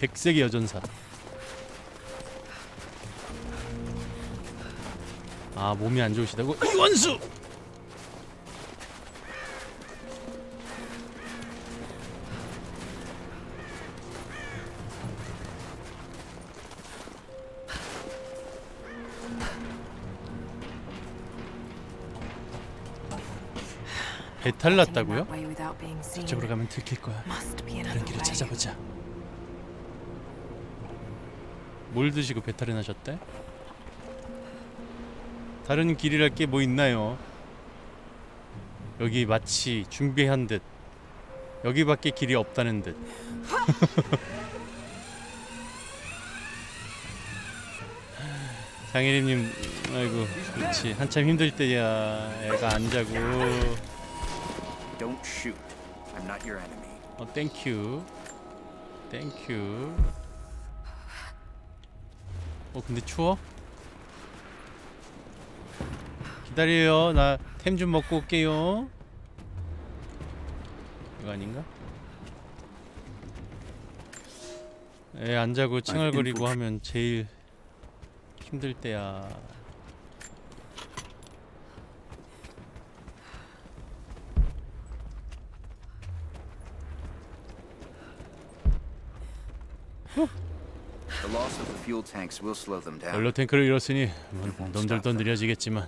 백색의 여전사. 아, 몸이 안 좋으시다고? 이원수! 배탈 났다고요? 저쪽으로 가면 들킬 거야. 다른 길을 찾아보자. 뭘 드시고 배탈이 나셨대? 다른 길이랄 게 뭐 있나요? 여기 마치 준비한 듯 여기밖에 길이 없다는 듯. 장혜림님, 아이고, 그렇지. 한참 힘들 때야. 애가 안 자고. Don't shoot. I'm not your enemy. 땡큐. 땡큐. 근데 추워? 기다려요. 나 템 좀 먹고 올게요. 이거 아닌가? 애 안 자고 칭얼거리고 하면 제일 힘들 때야. 연료 탱크를 잃었으니 놈들도 느려지겠지만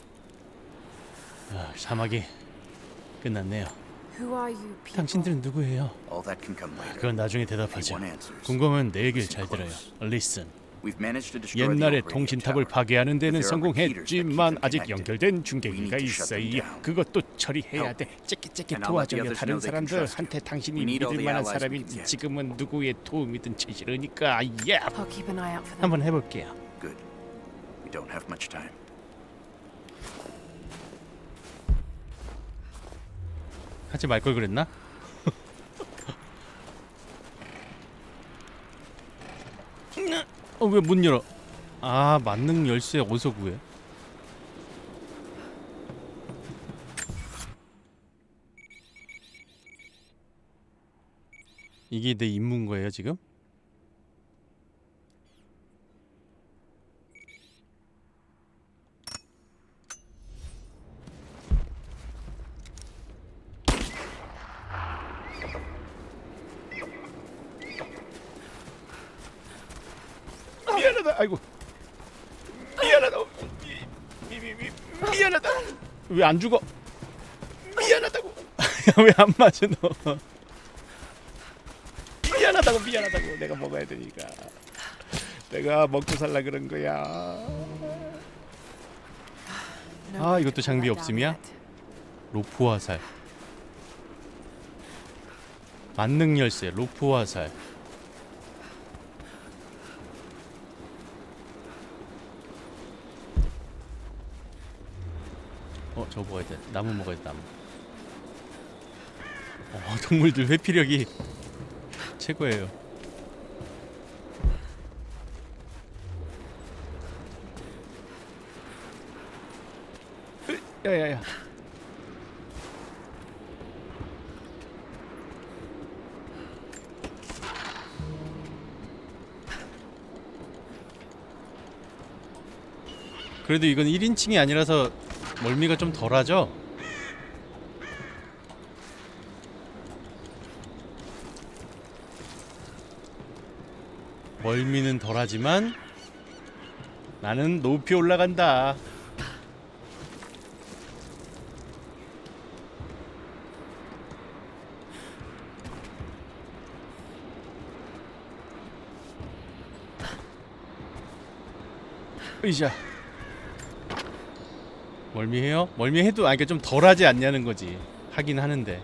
사막이 끝났네요. 당신들은 누구예요? 그건 나중에 대답하죠. 궁금하면 내 얘기를 잘 들어요. Listen. 옛날에 통신탑을 파괴하는 데는 성공했지만 아직 연결된 중계기가 있어요. 그것도 처리해야 돼. 째끼째끼 도와줘요. 다른 사람들한테 당신이 믿을 만한 사람이 지금은 누구의 도움이든 제시르니까. 한번 해볼게요. 하지 말 걸 그랬나? 왜 문 열어? 아, 만능 열쇠 어디서 구해? 이게 내 임무인 거예요, 지금? 미안하다. 아이고. 미안하다. 미안하다. 왜 안 죽어? 미안하다고. 왜 안 맞아 너? 미안하다고. 내가 먹어야 되니까. 내가 먹고 살라 그런 거야. 아, 이것도 장비 없음이야? 로프 화살. 만능 열쇠, 로프 화살. 저거 먹어야 돼. 나무 먹어야 돼, 나무. 동물들 회피력이 최고예요. 야야야. 그래도 이건 1인칭이 아니라서 멀미가 좀 덜하죠? 멀미는 덜하지만 나는 높이 올라간다. 으이샤. 멀미해요? 멀미해도 그러니까 좀 덜하지 않냐는 거지. 하긴 하는데.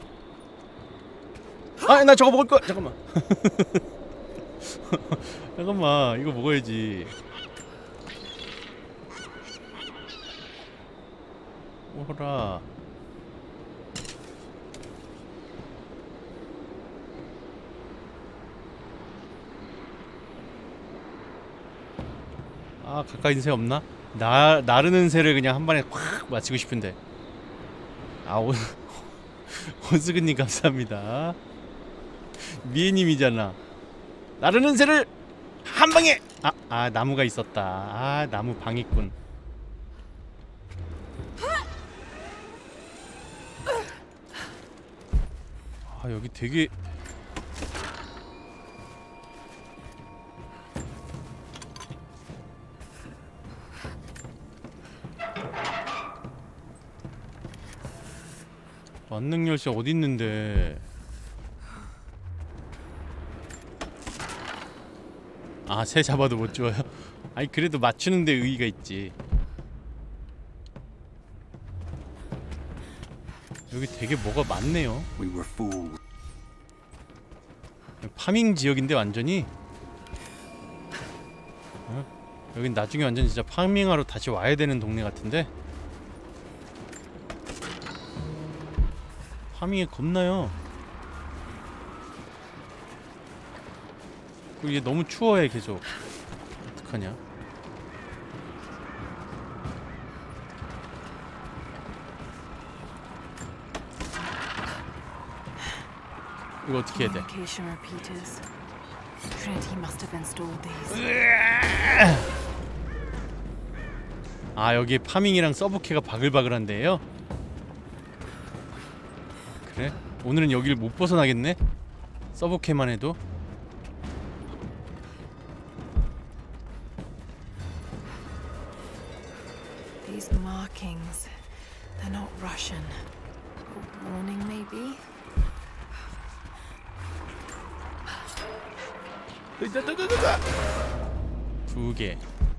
아, 나 저거 먹을 거야. 잠깐만. 잠깐만, 이거 먹어야지. 오라. 아, 가까이 있는 새 없나? 나르는 새를 그냥 한 번에 확 맞히고 싶은데. 아, 온스그님 감사합니다. 미애님이잖아. 나르는 새를 한 방에. 나무가 있었다. 나무 방해꾼. 여기 되게 만능 열쇠 어디 있는데? 새 잡아도 못 줘요? 아니 그래도 맞추는 데 의의가 있지. 여기 되게 뭐가 많네요. 파밍 지역인데 완전히. 여긴 나중에 완전 진짜 파밍하러 다시 와야 되는 동네 같은데. 파밍이 겁나요. 그리고 얘 너무 추워해 계속. 어떡하냐. 이거 어떻게 해야 돼? 여기 파밍이랑 서브캐가 바글바글한데요? 그래? 오늘은 여기를 못 벗어나겠네? 서브캐만 해도? These markings, they're not Russian. A warning, maybe? 두 개.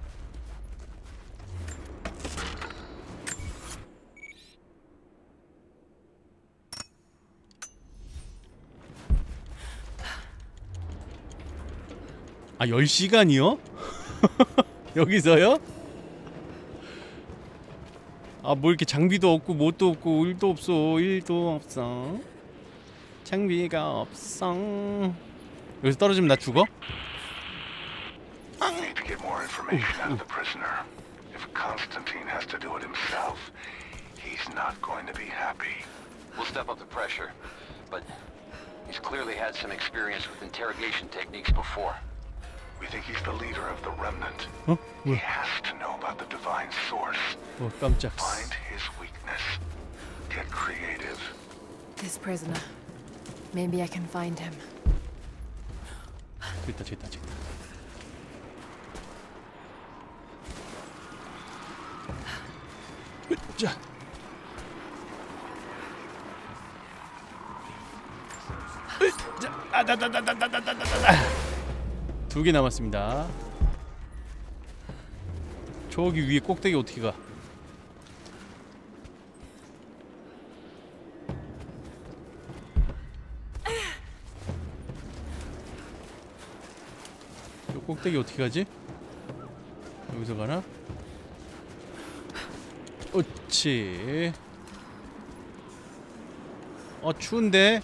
아, 10시간이요? 여기서요? 아, 뭐 이렇게 장비도 없고 뭣도 없고 일도 없어. 일도 없어. 장비가 없어. 여기서 떨어지면 나 죽어? Need to get more information out of the prisoner. If Constantine has to do it himself, he's not going to be happy. We'll step up the pressure, but he's clearly had some experience with interrogation techniques before. We think he's the leader of the remnant. He has to know about the divine source. 깜짝. Find his weakness. Get creative. This prisoner. Maybe I can find him. 저기 있다. 자. 두 개 남았습니다. 저기 위에 꼭대기 어떻게 가? 저 꼭대기 어떻게 가지? 여기서 가나? 옳지. 추운데?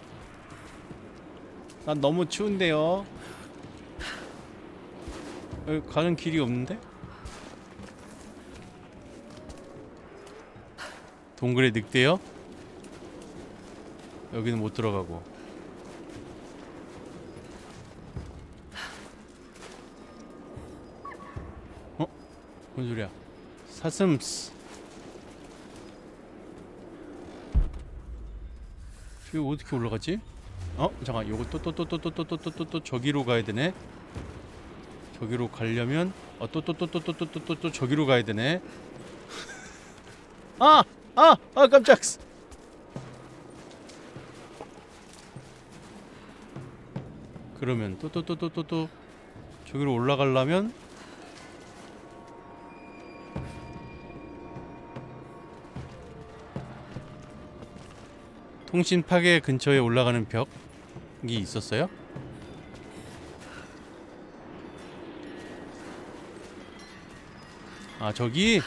난 너무 추운데요. 여기 가는 길이 없는데? 동굴에 늑대요? 여기는 못 들어가고. 뭔 소리야? 사슴스. 이거 어떻게 올라가지? 잠깐, 요거 또 저기로 가야 되네. 저기로 가려면 또 저기로 가야 되네. 깜짝. 그러면 또 저기로 올라가려면 통신 파괴 근처에 올라가는 벽이 있었어요? 저기?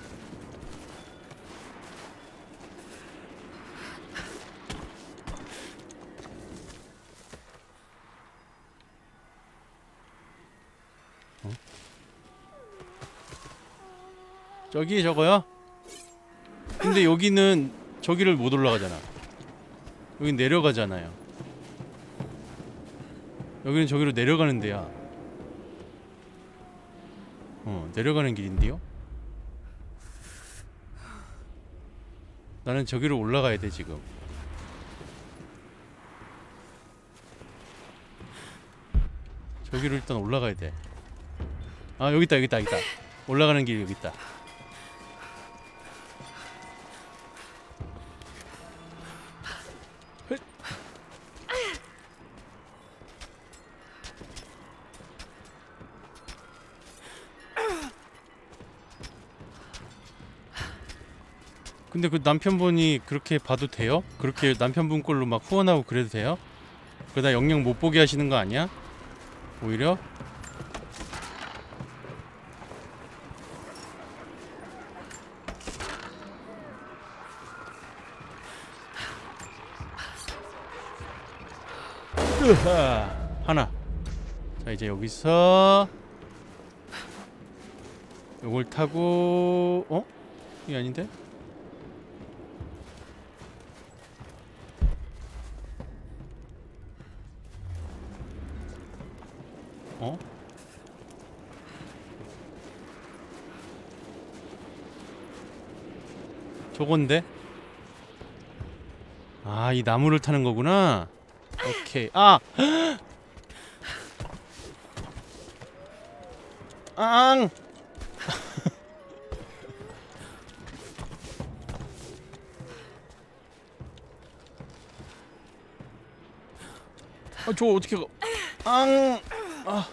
저기 저거요? 근데 여기는 저기를 못 올라가잖아. 여긴 내려가잖아요. 여기는 저기로 내려가는 데야. 내려가는 길인데요? 나는 저기로 올라가야 돼 지금. 저기로 일단 올라가야 돼. 아 여기 있다 여기 있다 여기 있다. 올라가는 길 여기 있다. 근데 그 남편분이 그렇게 봐도 돼요? 그렇게 남편분 꼴로 막 후원하고 그래도 돼요? 그러다 영영 못 보게 하시는 거 아니야? 오히려? 으하! 하나. 자 이제 여기서 요걸 타고 어? 이게 아닌데? 어? 저건데? 아, 이 나무를 타는 거구나. 오케이. 아! 앙! 아, 저 어떻게 가? 앙! 아.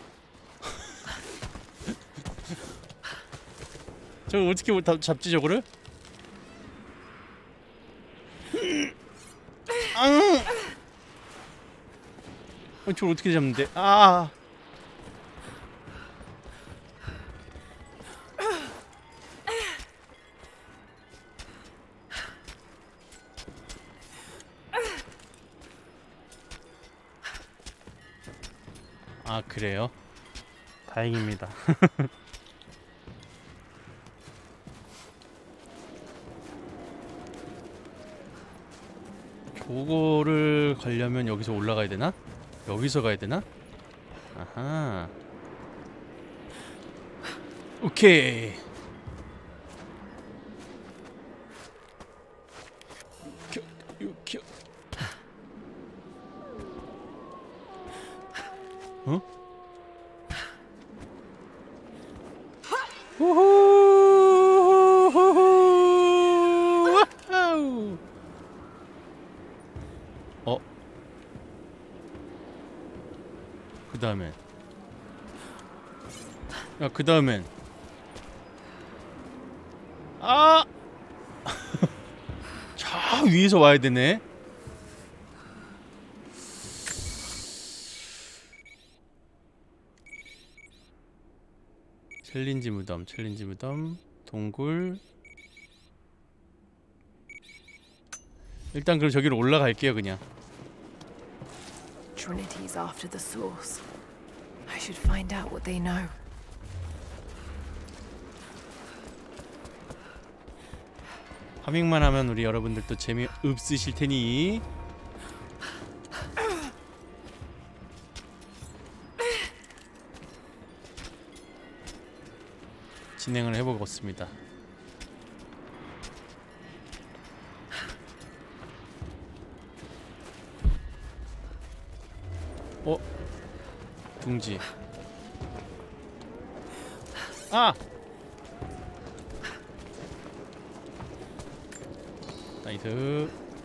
저거 어떻게 잡지 저거를? 앙! 저걸 어떻게 잡는데? 아! 아, 그래요? 다행입니다. 저거를 가려면 여기서 올라가야 되나? 여기서 가야 되나? 아하. 오케이. 어? 우후! 와우! 어? 그 다음엔 야, 그 다음엔 아! 저 위에서 와야 되네. 챌린지 무덤, 챌린지 무덤, 동굴. 일단 그럼 저기로 올라갈게요, 그냥. Trinity's after the source. I should find out what they know. 파밍만 하면 우리 여러분들도 재미없으실 테니 진행을 해보겠습니다. 어? 둥지. 아! 나이스.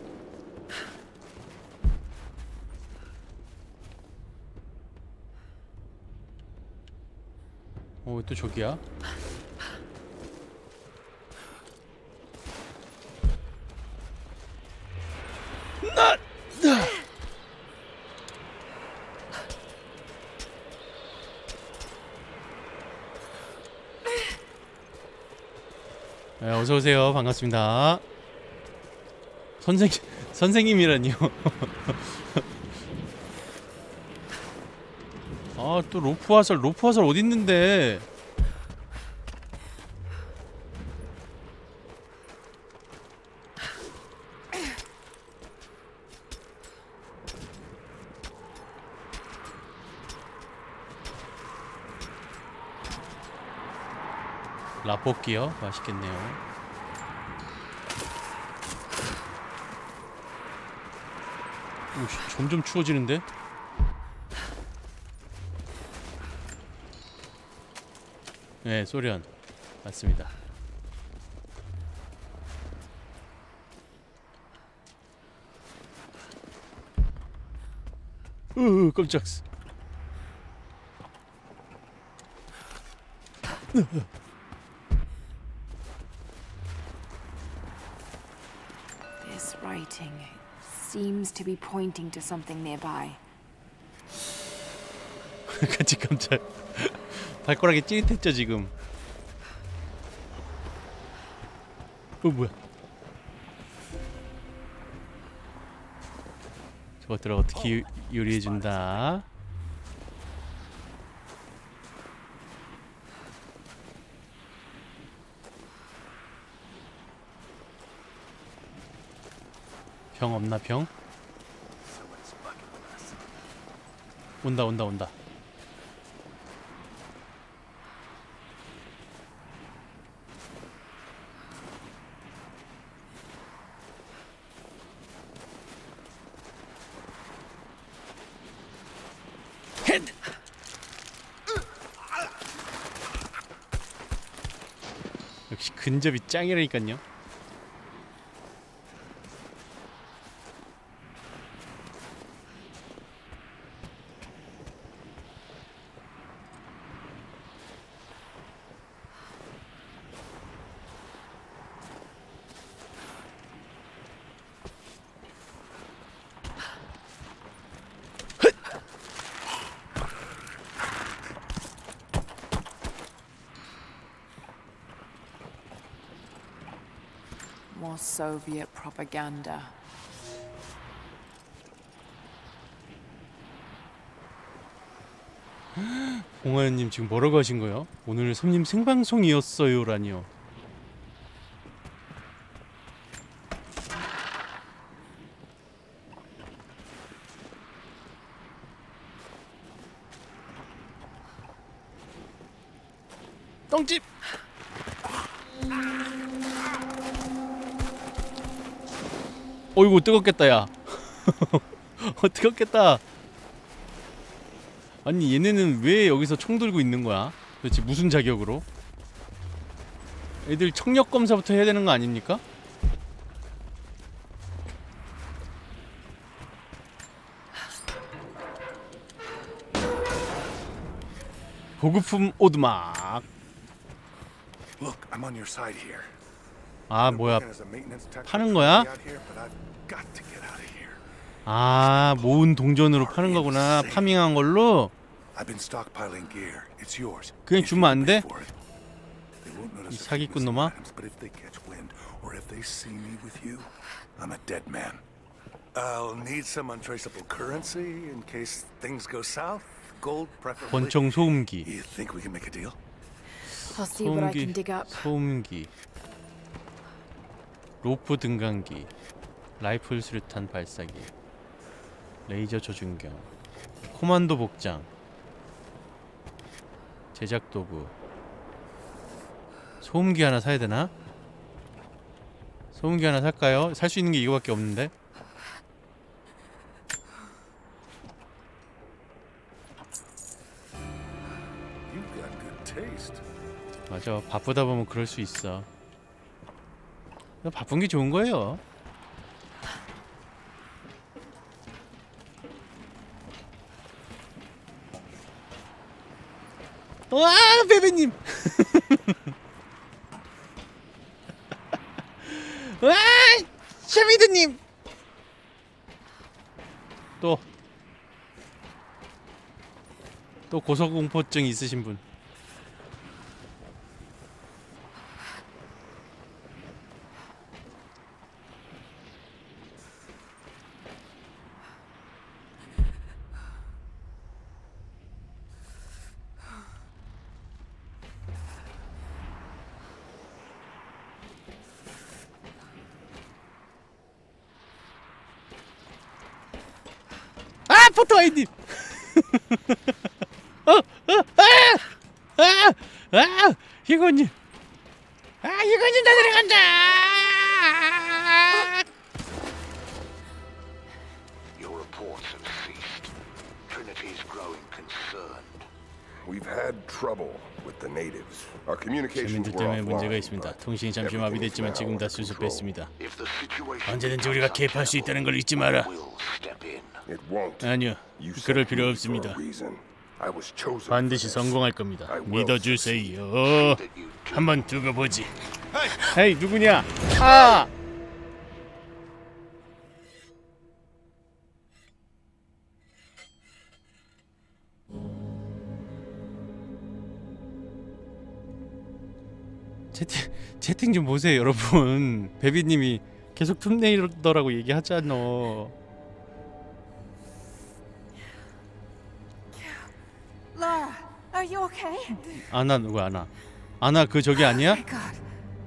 왜 또 저기야? 네, 어서오세요. 반갑습니다. 선생님이라니요. 아, 또 로프 화살 어딨는데. 라볶이요? 맛있겠네요. 오씨, 점점 추워지는데? 네, 소련 맞습니다. 깜짝. This writing seems to be pointing to something nearby. 같이 깜짝. 발가락이 찌릿했죠 지금. 뭐야? 저것들을 어떻게 요리해준다. 병 없나 병? 온다 온다 온다. 역시 근접이 짱이라니깐요. More Soviet propaganda. 봉화연님 지금 뭐라고 하신 거예요? 오늘 손님 생방송이었어요라니요. 똥집! 어이구 뜨겁겠다 야. 뜨겁겠다. 아니 얘네는 왜 여기서 총 들고 있는 거야? 도대체 무슨 자격으로? 애들 청력 검사부터 해야 되는 거 아닙니까? 보급품 오두막. 아 뭐야 파는 거야? 아 모은 동전으로 파는 거구나. 파밍한 걸로? 그냥 주면 안 돼? 이 사기꾼 놈아? 권총 소음기. 소음기 로프 등강기 라이플 수류탄 발사기 레이저 조준경 코만도 복장 제작 도구 소음기 하나 사야 되나? 소음기 하나 살까요? 살 수 있는 게 이거밖에 없는데? 맞아 바쁘다 보면 그럴 수 있어. 바쁜 게 좋은 거예요. 와 베베님. 와 샤미드님. 또 고소공포증 있으신 분. 포토아이님! 희건님! 이거는 다 들어간다. Your reports have ceased. Trinity is growing concerned. We've had trouble with the natives. Our communications 시민들 were 때문에 문제가 offline. 있습니다. 통신이 잠시 마비됐지만 지금 다 수습했습니다. If the situation 언제든지 우리가 개입할 수 있다는 걸 잊지 마라. will step in. It won't. 아니요, You 그럴 sent 필요 me 없습니다. for a reason. I was chosen 반드시 for this. 성공할 겁니다. I will 믿어주세요. that you do. 한번 두고 보지. 헤이, 누구냐? 아! 채팅 좀 보세요, 여러분. 베비님이 계속 툼네이더라고 얘기하잖아. Lara, are you okay? 아나 누구 아나? 아나 그 저기 아니야? My God.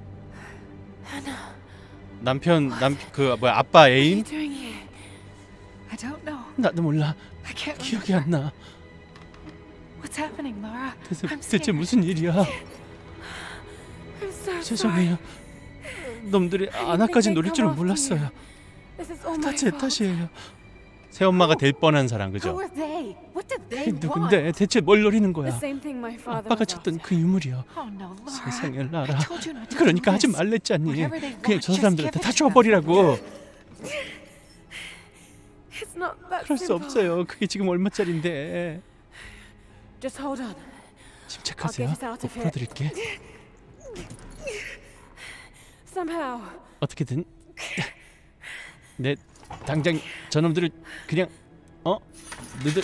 남편 그 뭐야 아빠 What are you 애인? doing here? I don't know. 나도 몰라. I can't 기억이 안 나. What's happening, Lara? 대체 I'm scared. 무슨 일이야? I'm so sorry. 죄송해요. 놈들이 아나까지 노릴 줄은 몰랐어요. This is all 다 my 제 fault. 탓이에요. 새엄마가 될 뻔한 사람 Who 그죠? were they? What did they 그게 누군데 want? 대체 뭘 노리는 The 거야? same thing my father 아빠가 was 찾던 after. 그 유물이요. Oh no, Lara. 세상에 라라. I told you not to 그러니까 do 하지 this. 말랬잖니. Whatever they 그냥 want, 저 just 사람들한테 give 다 it to them. 줘버리라고. It's not that 그럴 수 simple. 없어요. 그게 지금 얼마짜린데. Just hold on. 침착하세요. I'll get us out 꼭 of here. 풀어드릴게. Somehow. 어떻게든 내 당장 저놈들을 그냥 너들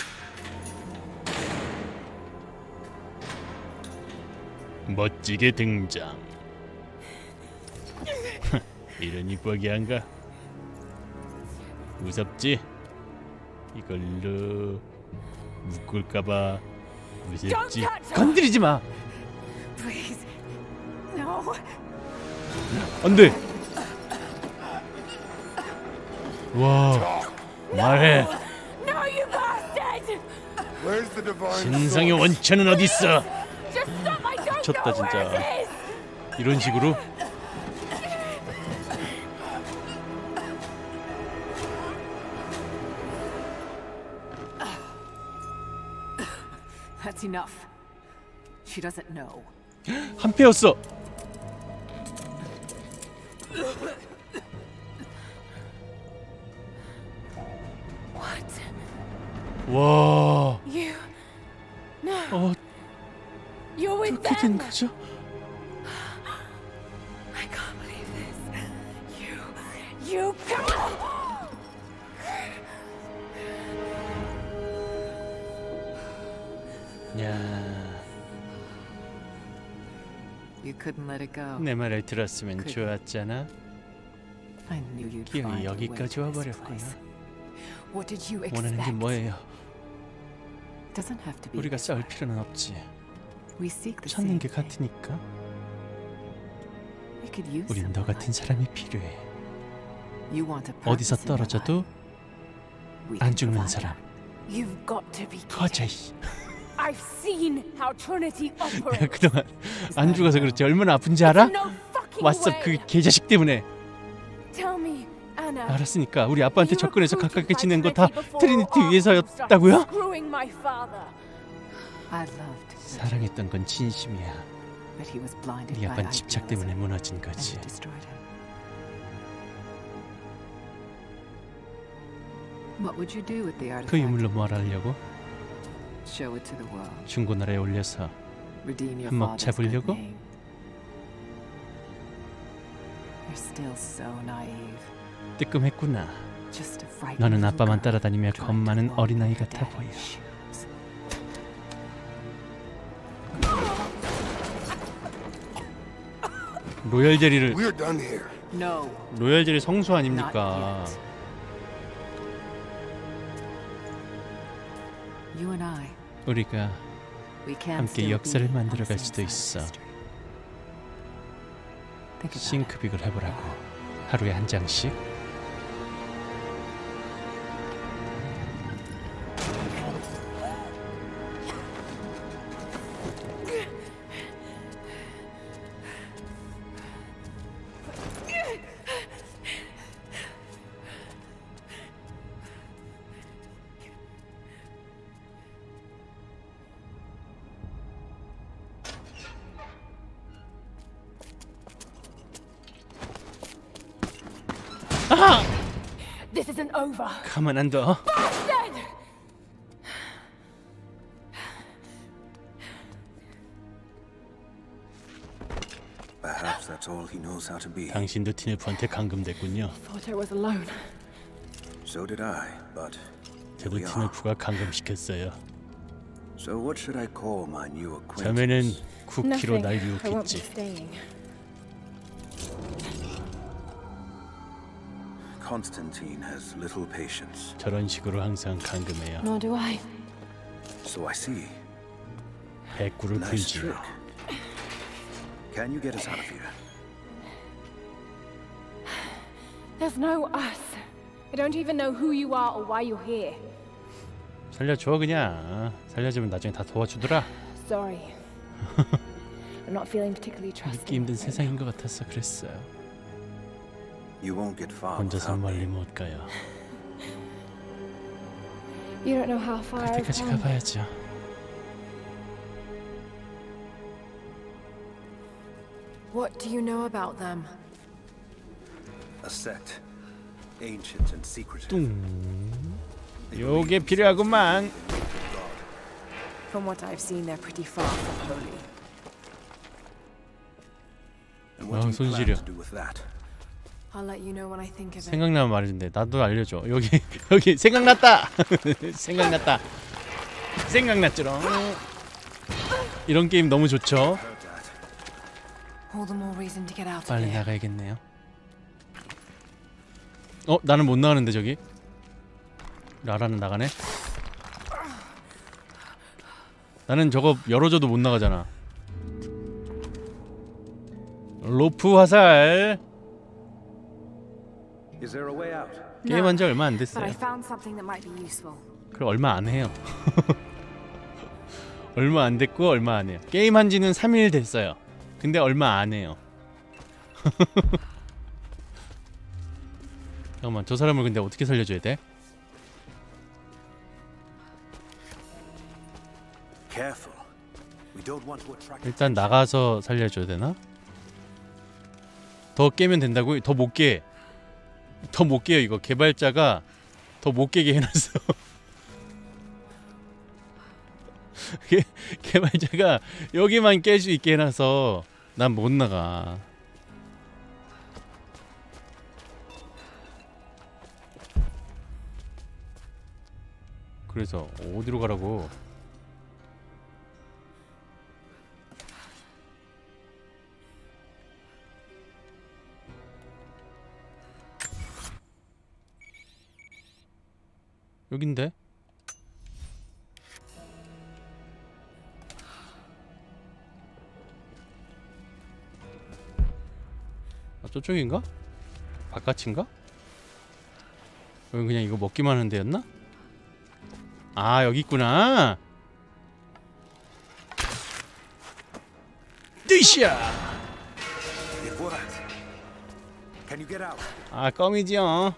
멋지게 등장. 이러니 뻐기한가? 무섭지? 이걸로 묶을까봐 무섭지? 건드리지 마. Please. No. 안돼. 와 말해. No, you bastard! Where's the divine 진상의 원천은 어디 있어? Just stop! I don't 미쳤다 know where 진짜. it is! 이런 식으로 That's enough. She doesn't know. 한패였어. What? 와. You? No. You're with 그렇게 된 them. 거죠? I can't believe this. You can't. 야, You couldn't let it go. 내 말을 들었으면 그래. 좋았잖아. I knew you'd 기억이 find a way 여기까지 to this 와버렸구나. place. What did you 원하는 게 expect? 뭐예요? Doesn't have to be. 우리가 this 싸울 way. 필요는 없지. We seek the 찾는 same 게 thing. 같으니까. We could use 우린 너 someone 같은 like 사람이 필요해. you want a 어디서 purpose in your 떨어져도 life. We 안 can 죽는 provide 사람. You've got to be 거자. kidding. I've seen how Trinity 내가 operates. 그동안 안 죽어서 그렇지 얼마나 아픈지 알아? No fucking 왔어 way. 그 개자식 때문에. Tell me, Anna. 알았으니까 우리 아빠한테 you 접근해서 recruited 가깝게 by 지낸 거 다 Trinity before 트리니티 all 위해서였다고요? started screwing my father. I loved 사랑했던 건 진심이야. but he was blinded 네 by 아빠는 집착 때문에 idealism 무너진 and 거지. it destroyed him. What would you do with the artifact? 그 유물로 뭘 하려고? Show it to the world. 중고나라에 올려서 Redeem your 한몫 father's 잡으려고? good name. You're still so naive. 뜨끔했구나. Just a frightened 너는 little 아빠만 girl 따라다니며 trying 겁 to 많은 walk 어린아이 in her 같아 보여. daddy's shoes. 로열 제리를 We're done here. No, 로열 제리 성수 not 아닙니까? yet. You and I, 우리가 we can 함께 still 역사를 be on the 만들어갈 same 수도 side of 있어. history. Think about it. 싱크빅을 해보라고. 하루에 한 장씩. 아! This isn't over. 가만 안 둬. Perhaps that's all he knows how to be. 당신도 티네프한테 감금됐군요. Thought I was alone. So did I, but 저도 티네프가 감금시켰어요. So what should I call my new acquaintance? 자매는 쿠키로 Nothing. 날 I won't be 유혹했지. staying. Constantine has little patience. 저런 식으로 항상 감금해요. Nor do I. So I see. 백구를 Nice 풀지. trick. Can you get us out of here? There's no us. I don't even know who you are or why you're here. 살려줘 그냥. 살려주면 나중에 다 도와주더라. Sorry. I'm not feeling particularly 믿기 trusting. 힘든 세상인 것 같아서 그랬어요. You won't get far 혼자서 without 멀리 me. 못 가요. You don't know how far 갈 I've 때까지 come. 가봐야죠. What do you know about them? A sect, ancient and secretive. 요게 필요하구만. From what I've seen, they're pretty far from holy. And what do you plan 손시려. to do with that? I'll let you know when I think of it. 생각나면 말해준대. 나도 알려줘. 여기 생각났다. 생각났다. 생각났죠. 이런 게임 너무 좋죠. All the more reason to get out of 빨리 here. 나가야겠네요. 나는 못 나가는데 저기. 라라는 나가네. 나는 저거 열어줘도 못 나가잖아. 로프 화살. Is there a way out? 게임한 지 얼마 안 But I 됐어요. found something that might be useful. 그럼 얼마 안 해요. 얼마 안 됐고 얼마 안 해요. 게임한 지는 3일 됐어요. 근데 얼마 안 해요. 잠깐만, 저 사람을 근데 어떻게 살려줘야 돼? Careful. We don't want to attract. 일단 나가서 살려줘야 되나? 더 깨면 된다고? 더 못 깨. 더 못 깨요. 이거 개발자가 더 못 깨게 해놨어. 개발자가 여기만 깰 수 있게 해놔서 난 못 나가. 그래서 어디로 가라고? 여긴데? 저쪽인가? 바깥인가? 여기 그냥 이거 먹기만 하는 데였나? 아, 여기 있구나. 뜨샤! It worked. Can you get out? 아, 껌이지요.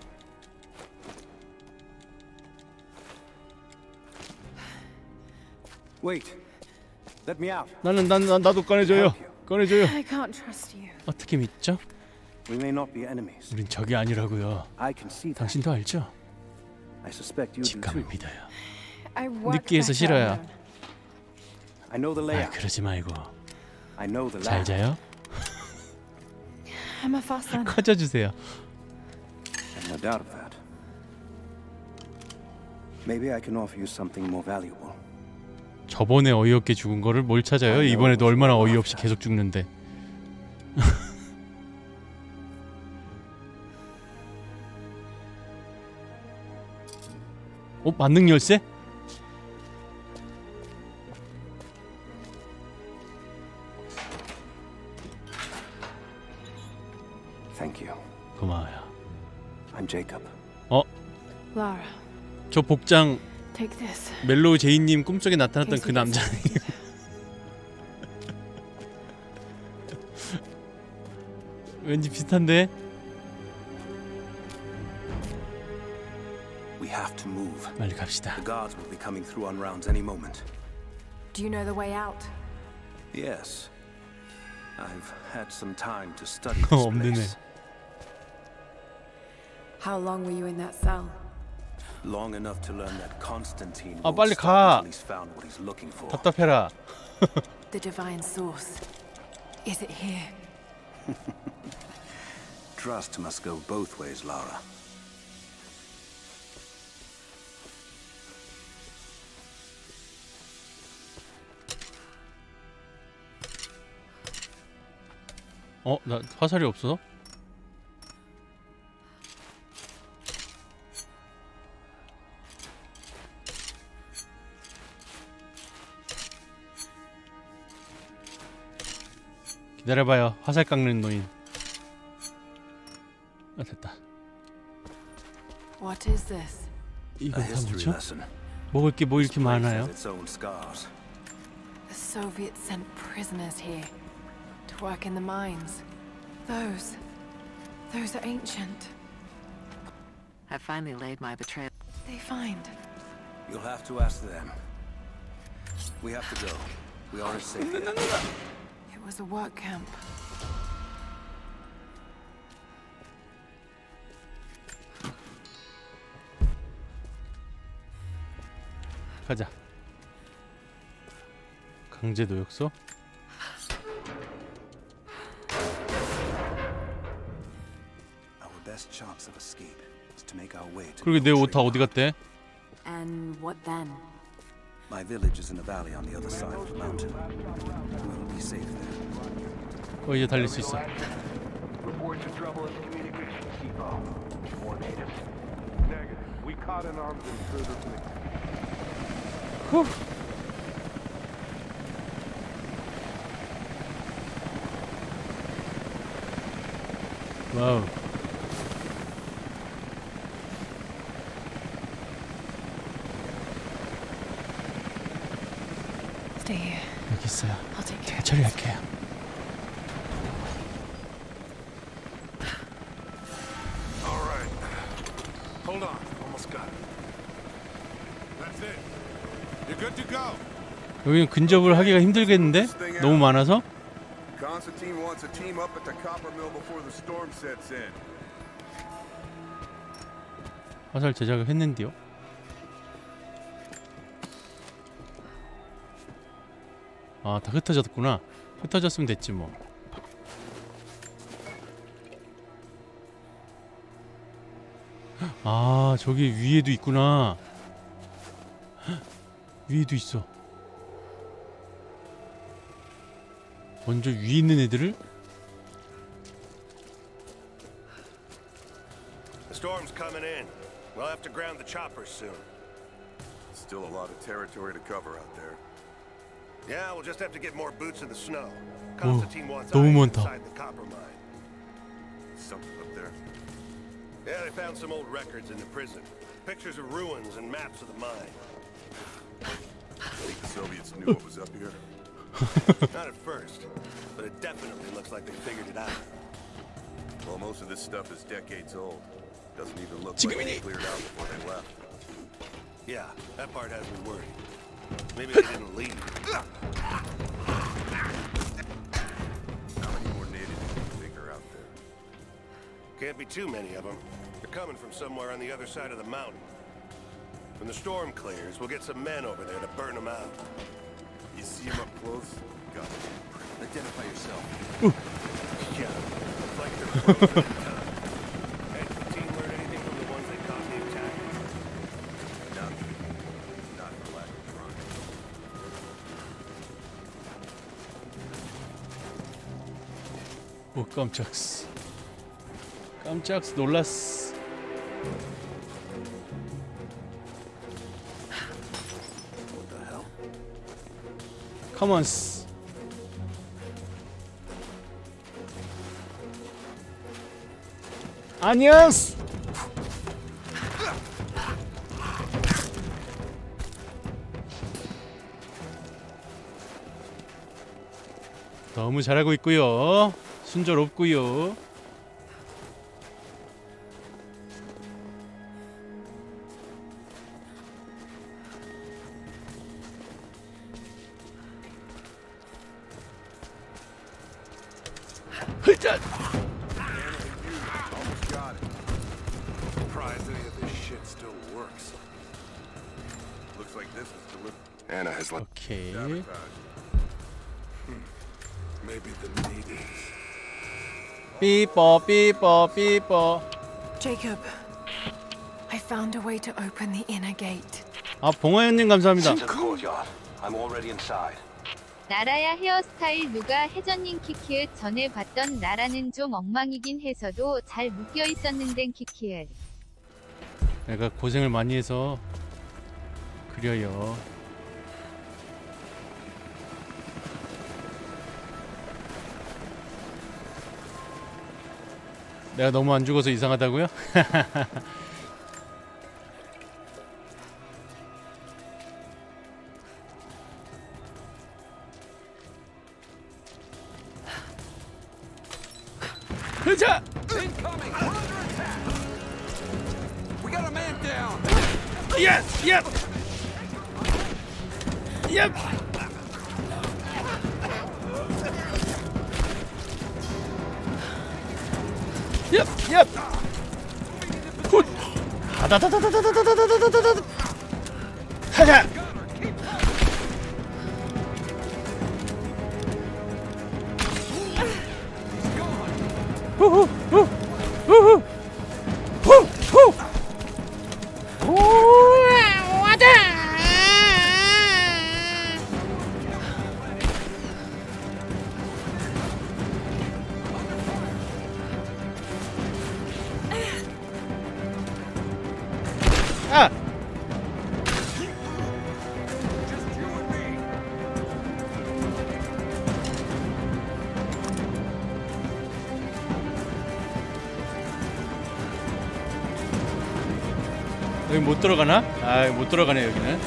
Wait. Let me out. 나도 꺼내줘요. 꺼내줘요. I can't trust you. 어떻게 믿죠? We may not be enemies. 우린 적이 아니라고요. I can see that. 당신도 알죠? I suspect you do 직감을 too. 믿어요. I work 느끼해서 better 싫어요. alone. I know the 아, layout. 그러지 말고. I know the 잘 layout. 자요? I'm a fast learner. 커져주세요. No doubt of that. Maybe I can offer you something more valuable. 저번에 어이없게 죽은 거를 뭘 찾아요? 이번에도 얼마나 어이없이 계속 죽는데. 만능 열쇠? Thank you. 고마워요. I'm Jacob. Lara, 저 복장 take this. 멜로우 제이님 꿈속에 나타났던 그 남자. 왠지 비슷한데? We have to move. 빨리 갑시다. The guards will be coming through on rounds any moment. Do you know the way out? Yes. I've had some time to study this 없는 애. place. How long were you in that cell? Long enough to learn that Constantine 아, won't 빨리 stop 가. until he's found what he's looking for. 답답해라. The divine source. Is it here? Trust must go both ways, Lara. 나 화살이 없어? 기다려봐요. 화살 깎는 노인. 됐다. What is this? 이건 다 뭐죠? 먹을 게 뭐 이렇게 많아요? The Soviets sent prisoners here to work in the mines. Those are ancient. I finally laid my betrayal. They find. You'll have to ask them. We have to go. We aren't safe yet. It was a work camp. 가자. 강제 노역소? 그러게 내 옷 다 어디 갔대? And what then? My village is in the valley on the other side of the mountain. We'll be safe there. 이제 달릴 수 있어. Reports of trouble in the communications depot. More natives. Negative. We caught an armed intruder from the... 와우. Stay here. 여기 있어요. I'll take 제가 care. 처리할게요. All right. Hold on. Almost got it. That's it. You're good to go. 여기는 근접을 하기가 힘들겠는데? 너무 많아서? Constantine wants a team up at the copper mill before the storm sets in. 화살 제작을 했는데요. 아, 다 흩어졌구나. 흩어졌으면 됐지 뭐. 아, 저기 위에도 있구나. 위에도 있어. 먼저 위에 있는 애들을? The storm's coming in. We'll have to ground the choppers soon. Still a lot of territory to cover out there. Yeah, we'll just have to get more boots in the snow. Constantine wants 너무 eyes 많다. inside the copper mine. Something up there. Yeah, they found some old records in the prison. Pictures of ruins and maps of the mine. Think the Soviets knew what was up here? Not at first, but it definitely looks like they figured it out. Well, most of this stuff is decades old. Doesn't even look like they cleared out before they left. Yeah, that part has me worried. Maybe they didn't leave. How many more natives do you think are out there? Can't be too many of them. They're coming from somewhere on the other side of the mountain. When the storm clears, we'll get some men over there to burn them out. You see them up close? Got it. Identify yourself. Yeah, it's like they're frozen in time. Hey, did the team learn anything from the ones they caught in the attack? Nothing. Not for lack of trying. 오, 깜짝스. 깜짝스 놀랐어. What the hell? 커먼스. 안녕. 너무 잘하고 있고요. 순조롭고요. 흐자. Almost got it. like this is deliberate. Anna has left. 오케이. Maybe the natives. 삐뽀 삐뽀 삐뽀. Jacob, I found a way to open the inner gate. 아 봉화연님 감사합니다. Into the courtyard. I'm already inside. 나라야 헤어스타일 누가 혜전님 키키을 전에 봤던 나라는 좀 엉망이긴 해서도 잘 묶여 있었는데 키키을. 내가 고생을 많이 해서 그려요. 내가 너무 안 죽어서 이상하다고요? 자! We got a man down. Yep, yep. Yep. Yep, yep. 굿. 다다다다다다다다다다다다. 가자. 후후 후 후후 후후. 오, 와다. 아. 여기 못 들어가나? 아, 못 들어가네 여기는.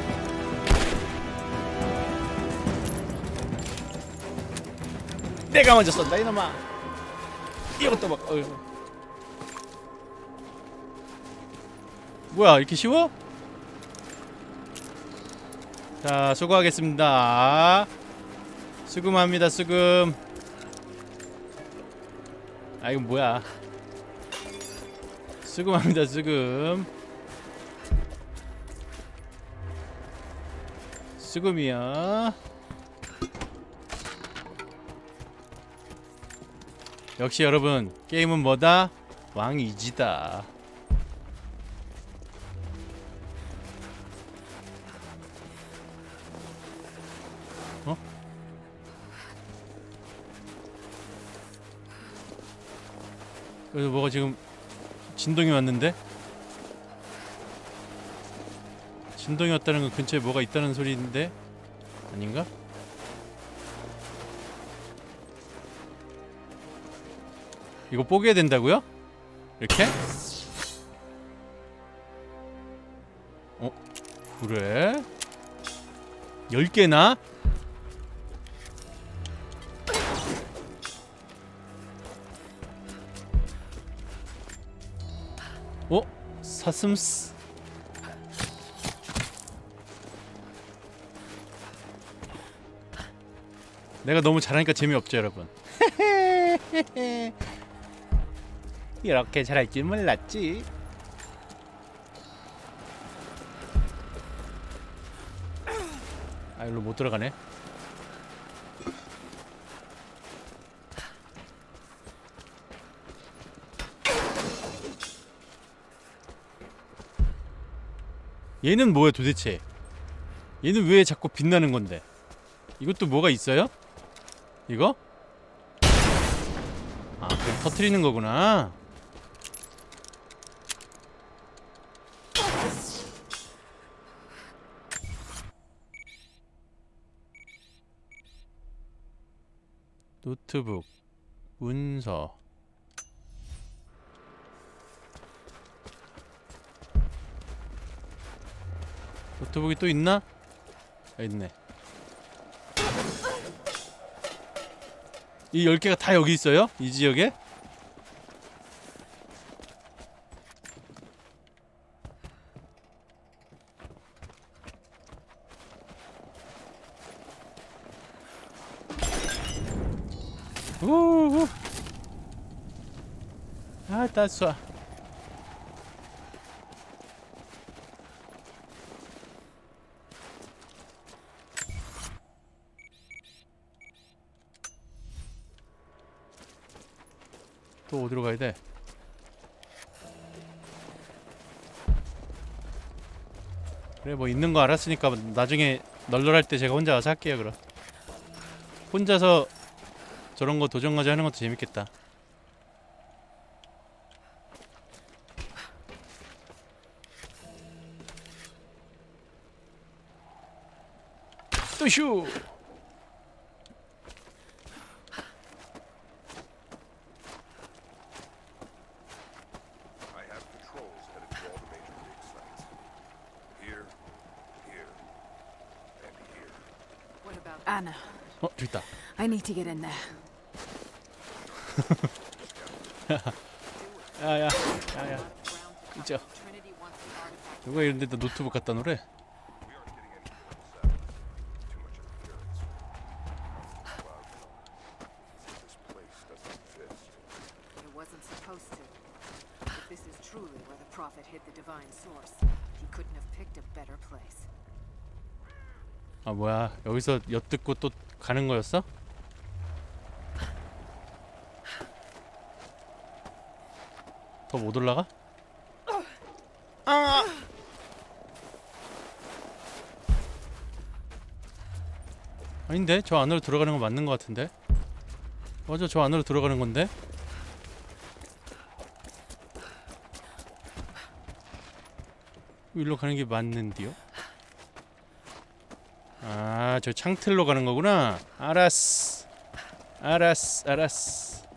내가 먼저 쏜다 이놈아. 이것도 막. 뭐야 이렇게 쉬워? 자 수고하겠습니다. 수금합니다 수금. 아 이건 뭐야? 수금합니다 수금. 수금이야. 역시 여러분 게임은 뭐다? 왕이지다. 어? 그래서 뭐가 지금 진동이 왔는데? 진동이 왔다는 건 근처에 뭐가 있다는 소리인데? 아닌가? 이거 뽀개야 된다고요? 이렇게? 어? 그래? 10개나? 어? 사슴스? 내가 너무 잘하니까 재미없죠 여러분. 이렇게 잘할 줄 몰랐지. 아 일로 못 들어가네. 얘는 뭐야 도대체? 얘는 왜 자꾸 빛나는 건데? 이것도 뭐가 있어요? 이거? 아, 그럼 터트리는 거구나. 노트북, 문서. 노트북이 또 있나? 아, 있네. 이 10개가 다 여기 있어요? 이 지역에? 우후. 아, 따스워. 또 어디로 가야 돼? 그래 뭐 있는 거 알았으니까 나중에 널널할 때 제가 혼자 와서 할게요. 그럼 혼자서 저런 거 도전과제 하는 것도 재밌겠다. 또슈! Anna. 저기 있다. I need to get in there. 야야 이제 누가 이런 데다 노트북 갖다 놓으래? 아 뭐야 여기서 엿듣고 또 가는 거였어? 더 못 올라가? 아! 아닌데? 저 안으로 들어가는 거 맞는 거 같은데? 맞아 저 안으로 들어가는 건데? 일로 가는 게 맞는데요? 아, 저 창틀로 가는 거구나. 알았어. 알았어.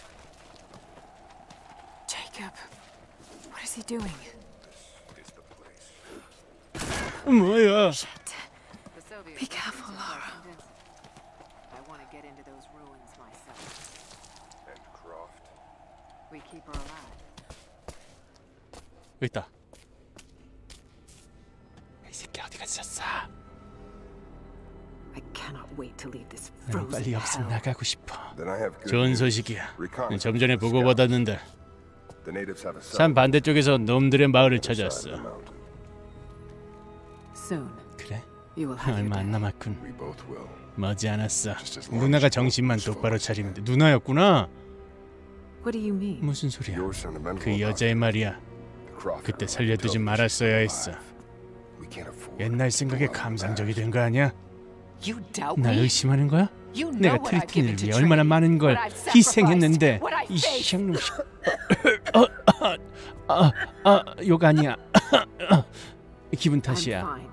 Jacob, what is he doing? 뭐야? Be careful, Laura. I want to get into those ruins myself. And Croft. We keep her alive. 여기 있다. 이 새끼 어디 갔었어? I cannot wait to leave this 난 frozen 빨리 여기서 hell. 나가고 싶어. Then I have good 좋은 news. 소식이야. Reconnaissance 좀 전에 from 보고받았는데 scouts. The natives have a 산 반대쪽에서 놈들의 마을을 on the side of 찾았어. the mountain. Soon, 그래? you will have your 얼마 안 day. 남았군. We both will. 머지않았어. 누나가 정신만 똑바로 차리면 돼. 누나였구나? What do you mean? 무슨 소리야? You're sentimental 그 about 여자의 말이야. the Croft 그때 girl. 살려두지 Tell me 말았어야 she's 했어. alive. We can't afford 옛날 to 생각에 dwell on 감상적이 that. 된 거 아니야? You doubt 날 me? 의심하는 거야? You know 내가 what I've given 트리틴을 to 위해 얼마나 Trinity, 많은 걸 what I've sacrificed, 희생했는데 what I 이 faced. 쌍놈 욕 아니야. 기분 I'm 탓이야. fine.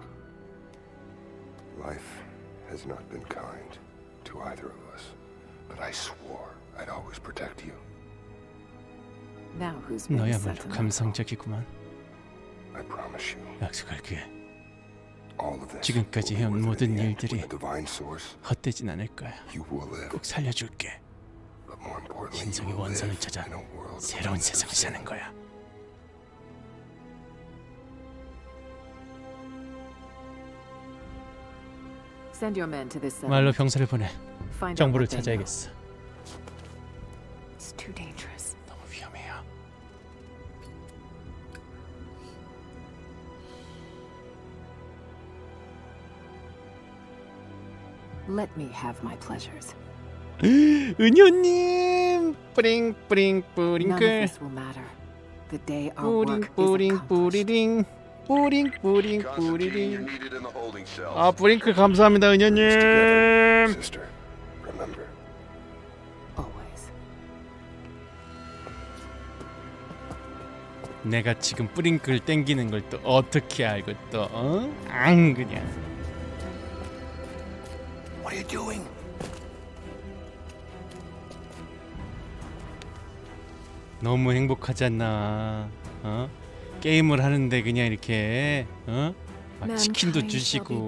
Life has not been kind to either of us, but I swore I'd always protect you. Now who's being 너야말로 sentimental? 감성적이구만. I promise you. 약속할게. All of this 지금까지 will be 해온 worth it 모든 in the end. 일들이 With the divine source, 헛되진 않을 거야. you will live. 꼭 살려줄게. But more importantly, 신성의 you will 원선을 live 찾아 in a world 새로운 of 세상을 sin. 사는 거야. Send your men to this 말로 settlement. 병사를 보내. Find out 정보를 what they know. 찾아야겠어. It's too dangerous. 너무 위험해요. Let me have my pleasures. 은효님 뿌링 뿌링 None of 뿌링클 this will matter. The day our 뿌링 work 뿌링 is accomplished. 뿌리링 뿌링 뿌링 Constantine, you're 뿌리링. needed in the holding cells. 아 뿌링클 감사합니다 Together, 은효님. sister. Remember. Always. 내가 지금 뿌링클 땡기는 걸 또 어떻게 알고 또 어? 안 그냥. What are you doing? 너무 행복하잖아. 어? 게임을 하는데 그냥 이렇게 어? 막 치킨도 주시고.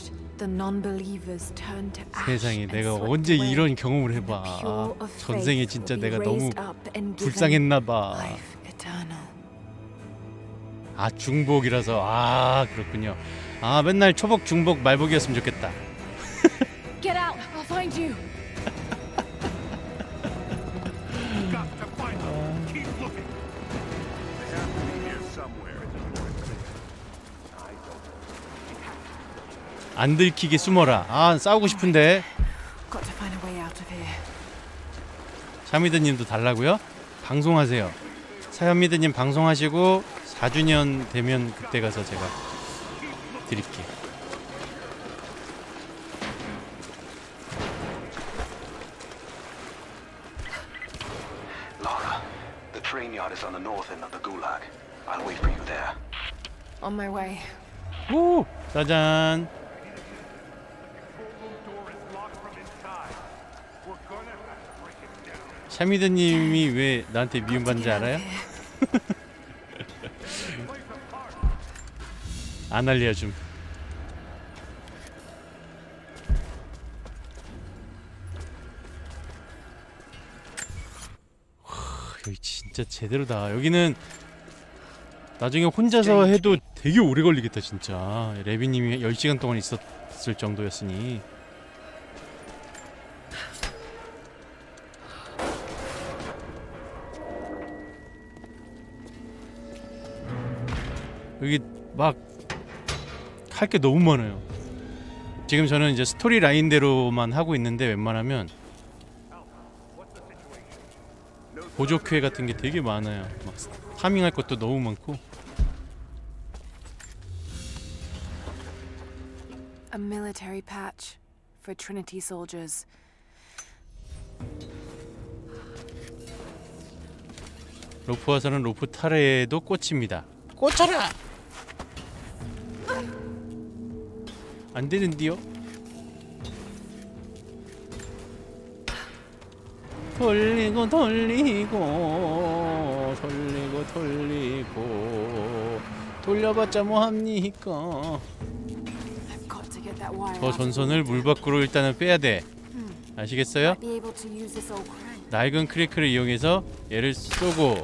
세상에 내가 언제 이런 경험을 해봐. 전생에 진짜 내가 너무 불쌍했나봐. 아 중복이라서 아 그렇군요. 아 맨날 초복 중복 말복이었으면 좋겠다. Get out! I'll find you! 안 들키게 숨어라. 아 싸우고 싶은데. Got to find a way out of here. 샤미드님도 달라고요? 방송하세요. 사현미드님 방송하시고 4주년 되면 그때 가서 제가 드릴게요. Lara, the train yard is on the north end of the Gulag. I'll wait for you there. On my way. 오! 짜잔! 샤미드님이 왜 나한테 미움받는지 알아요? 안 알려줌. 여기 진짜 제대로다. 여기는 나중에 혼자서 해도 되게 오래 걸리겠다 진짜. 레비님이 10시간 동안 있었을 정도였으니. 여기 막 할 게 너무 많아요. 지금 저는 이제 스토리 라인대로만 하고 있는데 웬만하면 보조퀘 같은 게 되게 많아요. 막 파밍할 것도 너무 많고. A military patch for Trinity soldiers. 로프 와서는 로프 타래에도 꽂힙니다. 꽂혀라! 안 되는디요? 돌리고 돌리고 돌리고 돌리고 돌려봤자 뭐합니까? 저 전선을 물 밖으로 일단은 빼야돼. 아시겠어요? 낡은 크래크를 이용해서 얘를 쏘고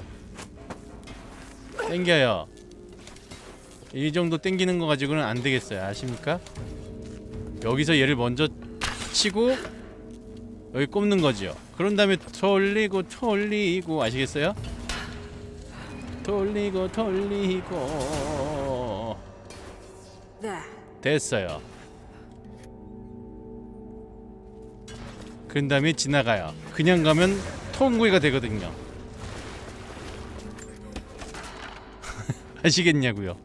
땡겨요. 이 정도 땡기는 거 가지고는 안 되겠어요. 아십니까? 여기서 얘를 먼저 치고 여기 꼽는 거죠. 그런 다음에 돌리고 돌리고 아시겠어요? 돌리고 돌리고 됐어요. 그런 다음에 지나가요. 그냥 가면 통구이가 되거든요. 아시겠냐고요?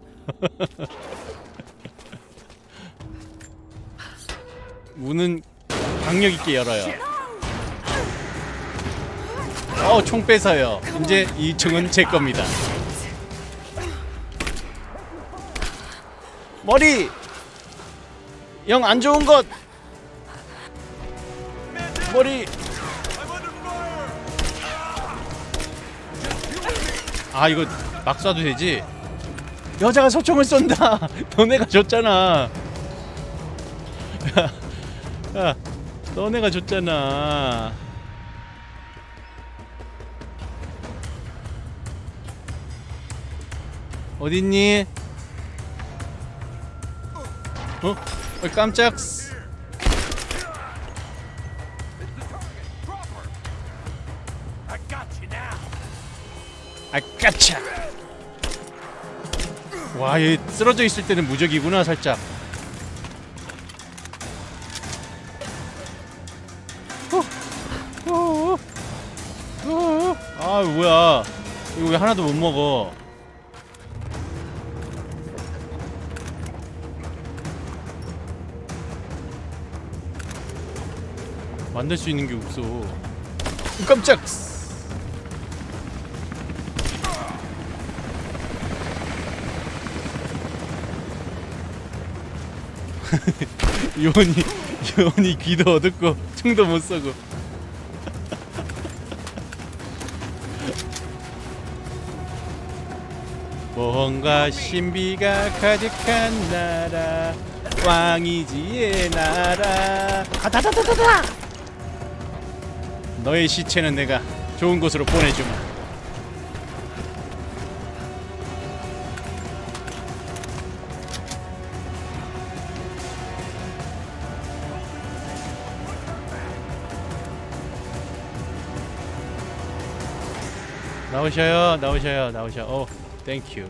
문은 강력 있게 열어요. 총 뺏어요. 이제 2층은 제 겁니다. 머리! 영 안 좋은 것! 머리! 아 이거 막 쏴도 되지? 여자가 소총을 쏜다! 너네가 줬잖아. 야, 너네가 줬잖아. 어딨니? 깜짝. 아까차. 와, 얘 쓰러져 있을 때는 무적이구나 살짝. 아 뭐야? 이거 왜 하나도 못 먹어? 만들 수 있는 게 없어. 깜짝. 요원이 귀도 어둡고 총도 못 쏘고. 뭔가 신비가 가득한 나라, 왕이지의 나라. 가다다다다다. 너의 시체는 내가 좋은 곳으로 보내주마. 나오셔요, 나오셔요, 나오셔. 오, 땡큐.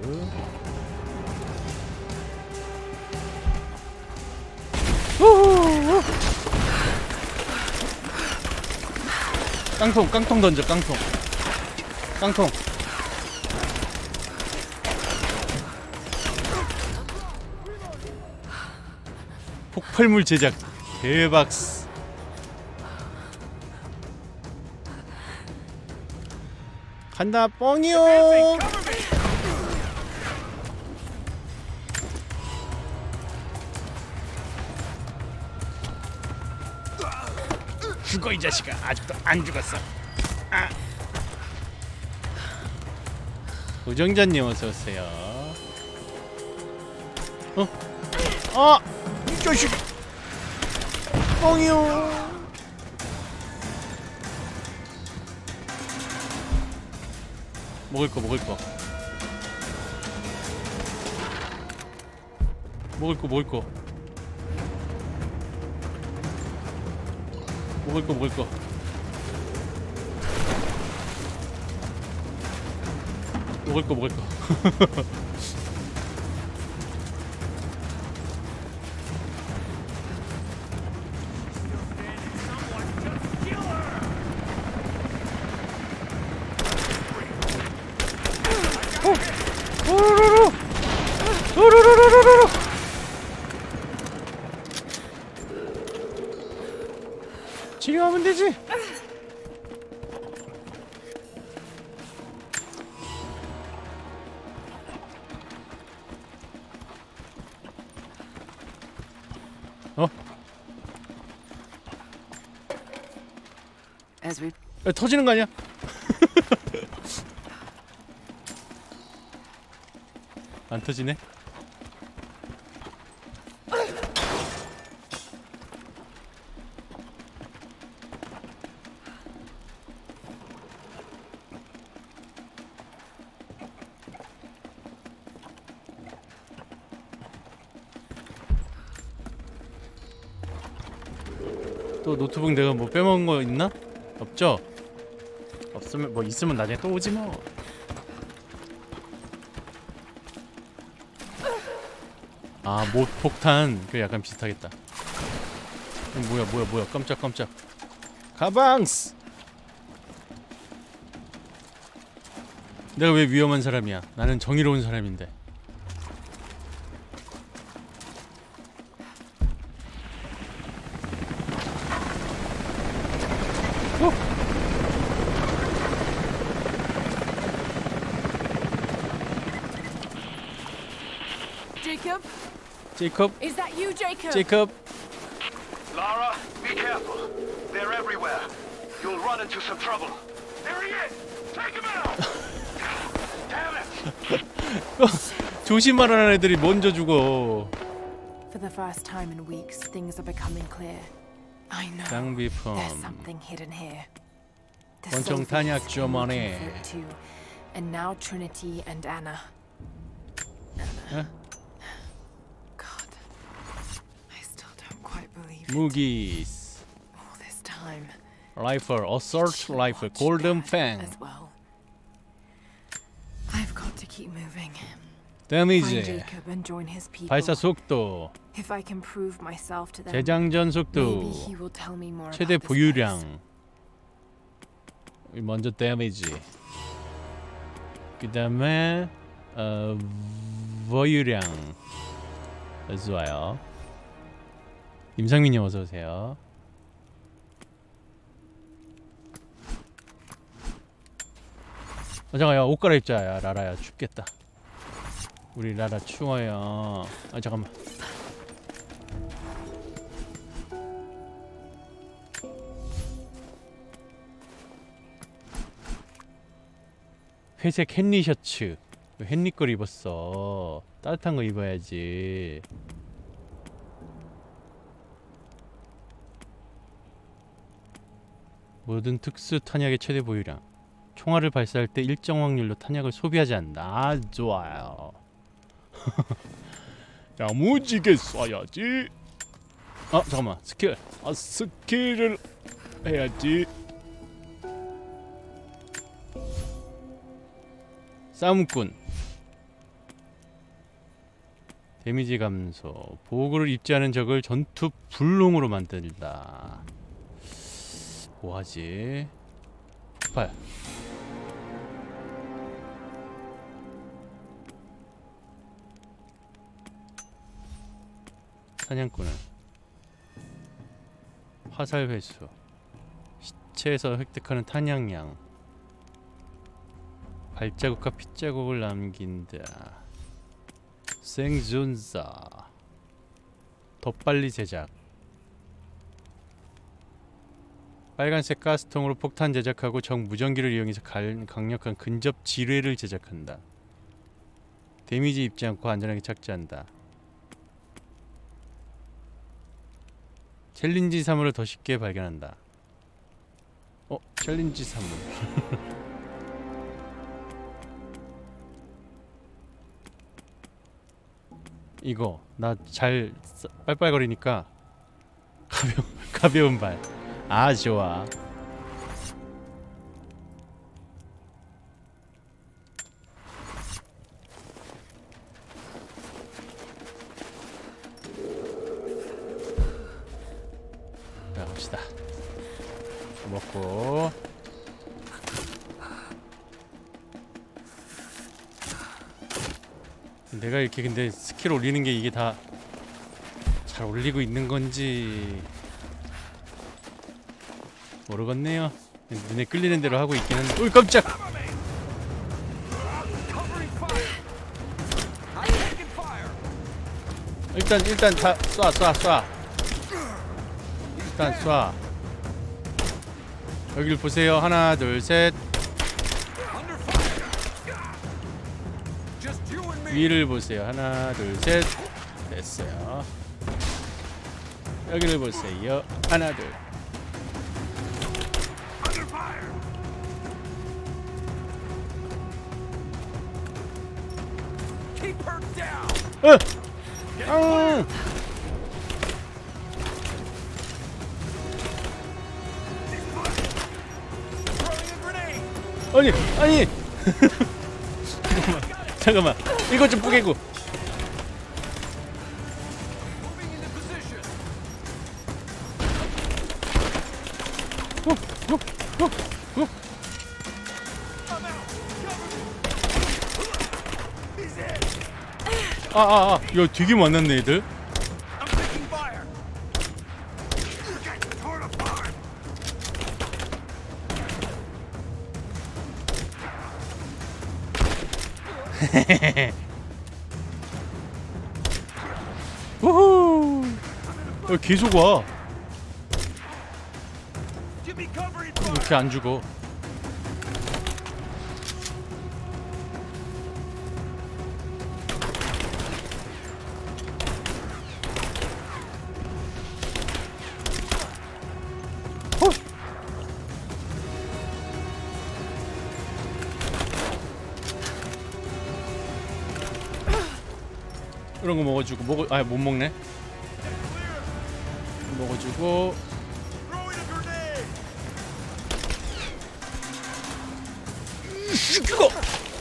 우후. 깡통 던져, 깡통. 깡통. 폭발물 제작 대박. 간다 뻥이요. 죽어 이 자식아. 아직도 안 죽었어. 아. 우정자님 어서 오세요. 이 자식. 뻥이요. 먹을 거. 먹을 거. 치료하면 되지. 야, 터지는 거 아니야? 안 터지네. 또 노트북 내가 뭐 빼먹은 거 있나? 없죠? 없으면 뭐 있으면 나중에 또 오지 뭐. 아, 못 폭탄. 그 약간 비슷하겠다. 뭐야 깜짝. 가방스. 내가 왜 위험한 사람이야? 나는 정의로운 사람인데. Jacob? Is that you, Jacob? Jacob? Lara, be careful. They're everywhere. You'll run into some trouble. There he is! Take him out! Damn it! 조심하라는 애들이 먼저 죽어. For the first time in weeks, things are becoming clear. I know. 장비품. There's something hidden here. 원청 탄약 주머니. And now Trinity and Anna. 무기스. 라이플, 어설트 라이플, 골든 팽. 데미지, 발사 속도, 재장전 속도, 최대 보유량. 먼저 데미지. 그 다음에 보유량. 좋아요. 임상민님 어서 오세요. 잠깐, 야, 옷 갈아입자. 야, 라라야, 춥겠다. 우리 라라 추워요. 아, 잠깐만. 회색 헨리 셔츠. 헨리 걸 입었어. 따뜻한 거 입어야지. 모든 특수 탄약의 최대 보유량. 총알을 발사할 때 일정 확률로 탄약을 소비하지 않는다. 아, 좋아요. 야무지게 쏴야지. 아, 잠깐만. 스킬. 아, 스킬을 해야지. 싸움꾼. 데미지 감소. 보호구를 입지 않은 적을 전투 불능으로 만든다. 뭐하지? 폭발. 사냥꾼은 화살 회수, 시체에서 획득하는 탄약량, 발자국과 핏자국을 남긴다. 생존사, 더 빨리 제작. 빨간색 가스통으로 폭탄 제작하고 적 무전기를 이용해서 강력한 근접 지뢰를 제작한다. 데미지 입지 않고 안전하게 착지한다. 챌린지 사물을 더 쉽게 발견한다. 챌린지 사물. 이거 나 잘 빨빨거리니까 가벼운 발. 아 좋아. 자 갑시다. 먹고 내가 이렇게 근데 스킬 올리는 게 이게 다 잘 올리고 있는 건지 모르겠네요. 눈에 끌리는 대로 하고 있긴 한데. 어이 깜짝! 일단 다 쏴. 일단 쏴. 여길 보세요. 하나 둘 셋. 위를 보세요. 하나 둘 셋. 됐어요. 여기를 보세요. 하나 둘. 아니 잠깐만 이거 좀 뿌개고. 야 되게 많았네 애들. 우후. 계속 와. 이렇게 안 죽어. 이런 거 먹어주고 못 먹네. 먹어주고. 그거.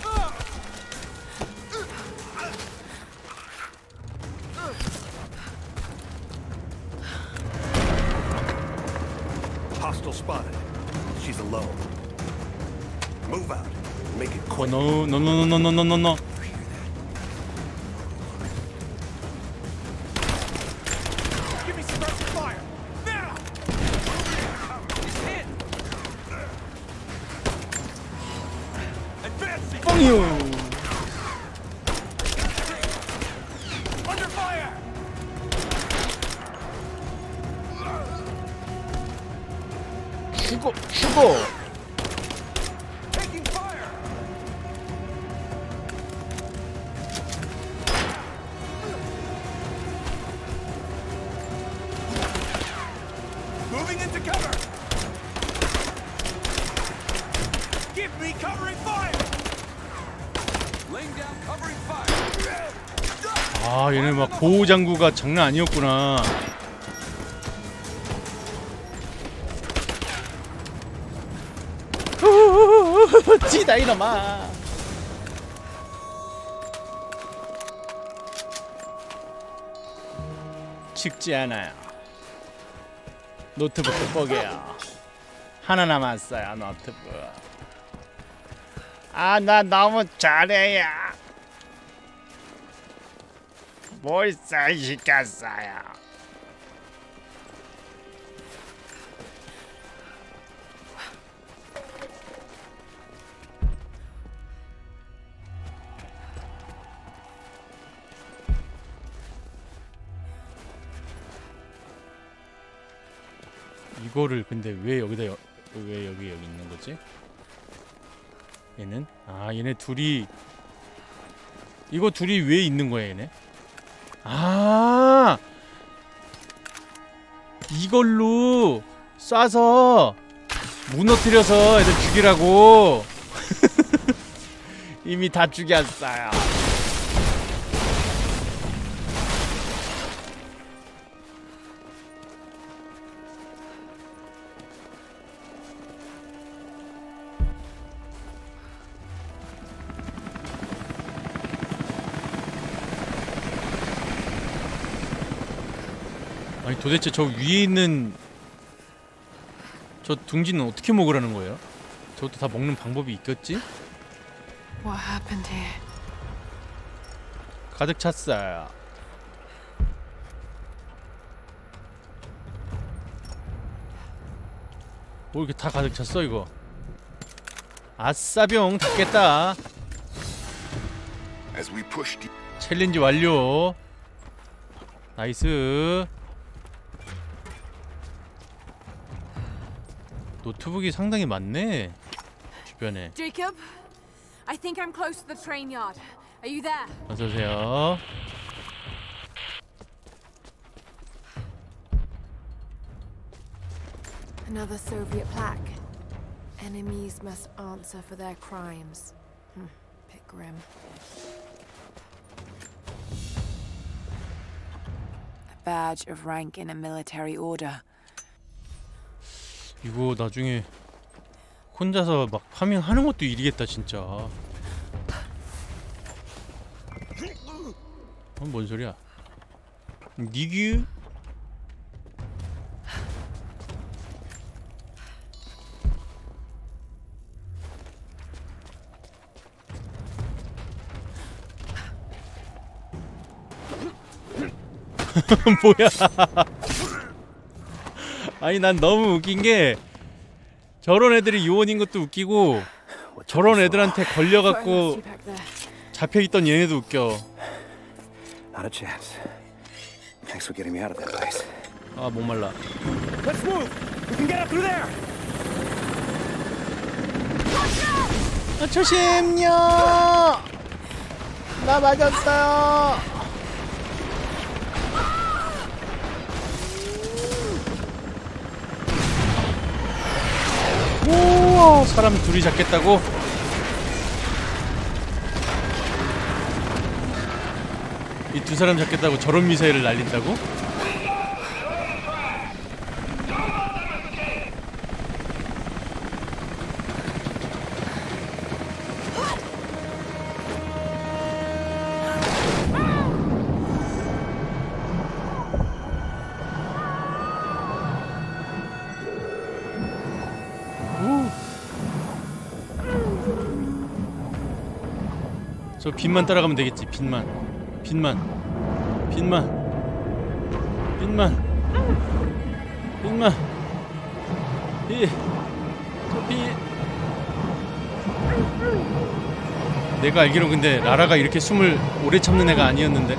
Hostile spotted. She's alone. Move out. Make it quick. No. 죽어. Moving into cover. Give me covering fire. Laying down covering fire. 아 얘네 막 보호 장구가 장난 아니었구나. 지다 이놈아. 죽지 않아요. 노트북 뽀개요. 하나 남았어요. 노트북. 아 나 너무 잘해요. 벌써 시켰어요. 이거를 근데 왜 여기다 왜 여기 있는 거지? 얘는 얘네 둘이 이거 둘이 왜 있는 거야 얘네? 이걸로 쏴서 무너뜨려서 애들 죽이라고. 이미 다 죽였어요. 아니 도대체 저 위에 있는 저 둥지는 어떻게 먹으라는 거예요? 저것도 다 먹는 방법이 있겠지? What happened here? 가득 찼어요. 뭐 이렇게 다 가득 찼어 이거? 아싸병 닫겠다. 챌린지 완료. 나이스. 노트북이 상당히 많네 주변에. Jacob, I think I'm close to the train yard. Are you there? 어서 오세요. Another Soviet plaque. Enemies must answer for their crimes. Bit grim. A badge of rank in a military order. 이거 나중에 혼자서 막 파밍하는 것도 일이겠다 진짜. 뭔 소리야? 니규? 뭐야? 아니 난 너무 웃긴 게 저런 애들이 요원인 것도 웃기고 저런 애들한테 걸려갖고 잡혀있던 얘네도 웃겨. Not a chance. Thanks for getting me out of that place. 아 목말라. Let's move. We can get up through there. 조심요. 나 맞았어요. 오, 사람 둘이 잡겠다고? 이 두 사람 잡겠다고 저런 미사일을 날린다고? 저 빛만 따라가면 되겠지. 빛만 내가 알기로 근데 라라가 이렇게 숨을 오래 참는 애가 아니었는데.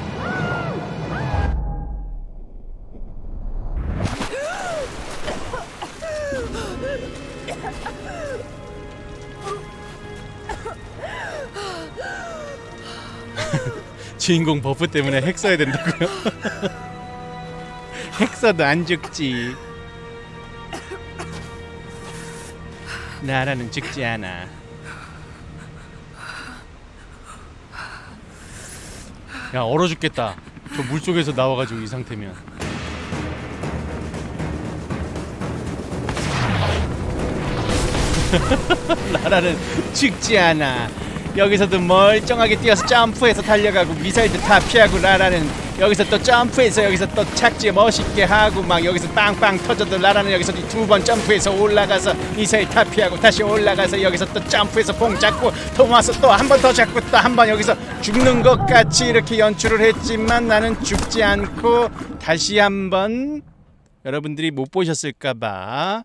주인공 버프 때문에 핵 써야 된다고요? 핵 써도 안 죽지. 나라는 죽지 않아. 야 얼어 죽겠다. 저 물속에서 나와가지고 이 상태면. 나라는 죽지 않아. 여기서도 멀쩡하게 뛰어서 점프해서 달려가고 미사일도 다 피하고 라라는 여기서 또 점프해서 여기서 또 착지 멋있게 하고 막 여기서 빵빵 터져도 라라는 여기서 2번 점프해서 올라가서 미사일 다 피하고 다시 올라가서 여기서 또 점프해서 봉 잡고 또 와서 또 한 번 더 잡고 또 한 번 여기서 죽는 것 같이 이렇게 연출을 했지만 나는 죽지 않고 다시 한번 여러분들이 못 보셨을까봐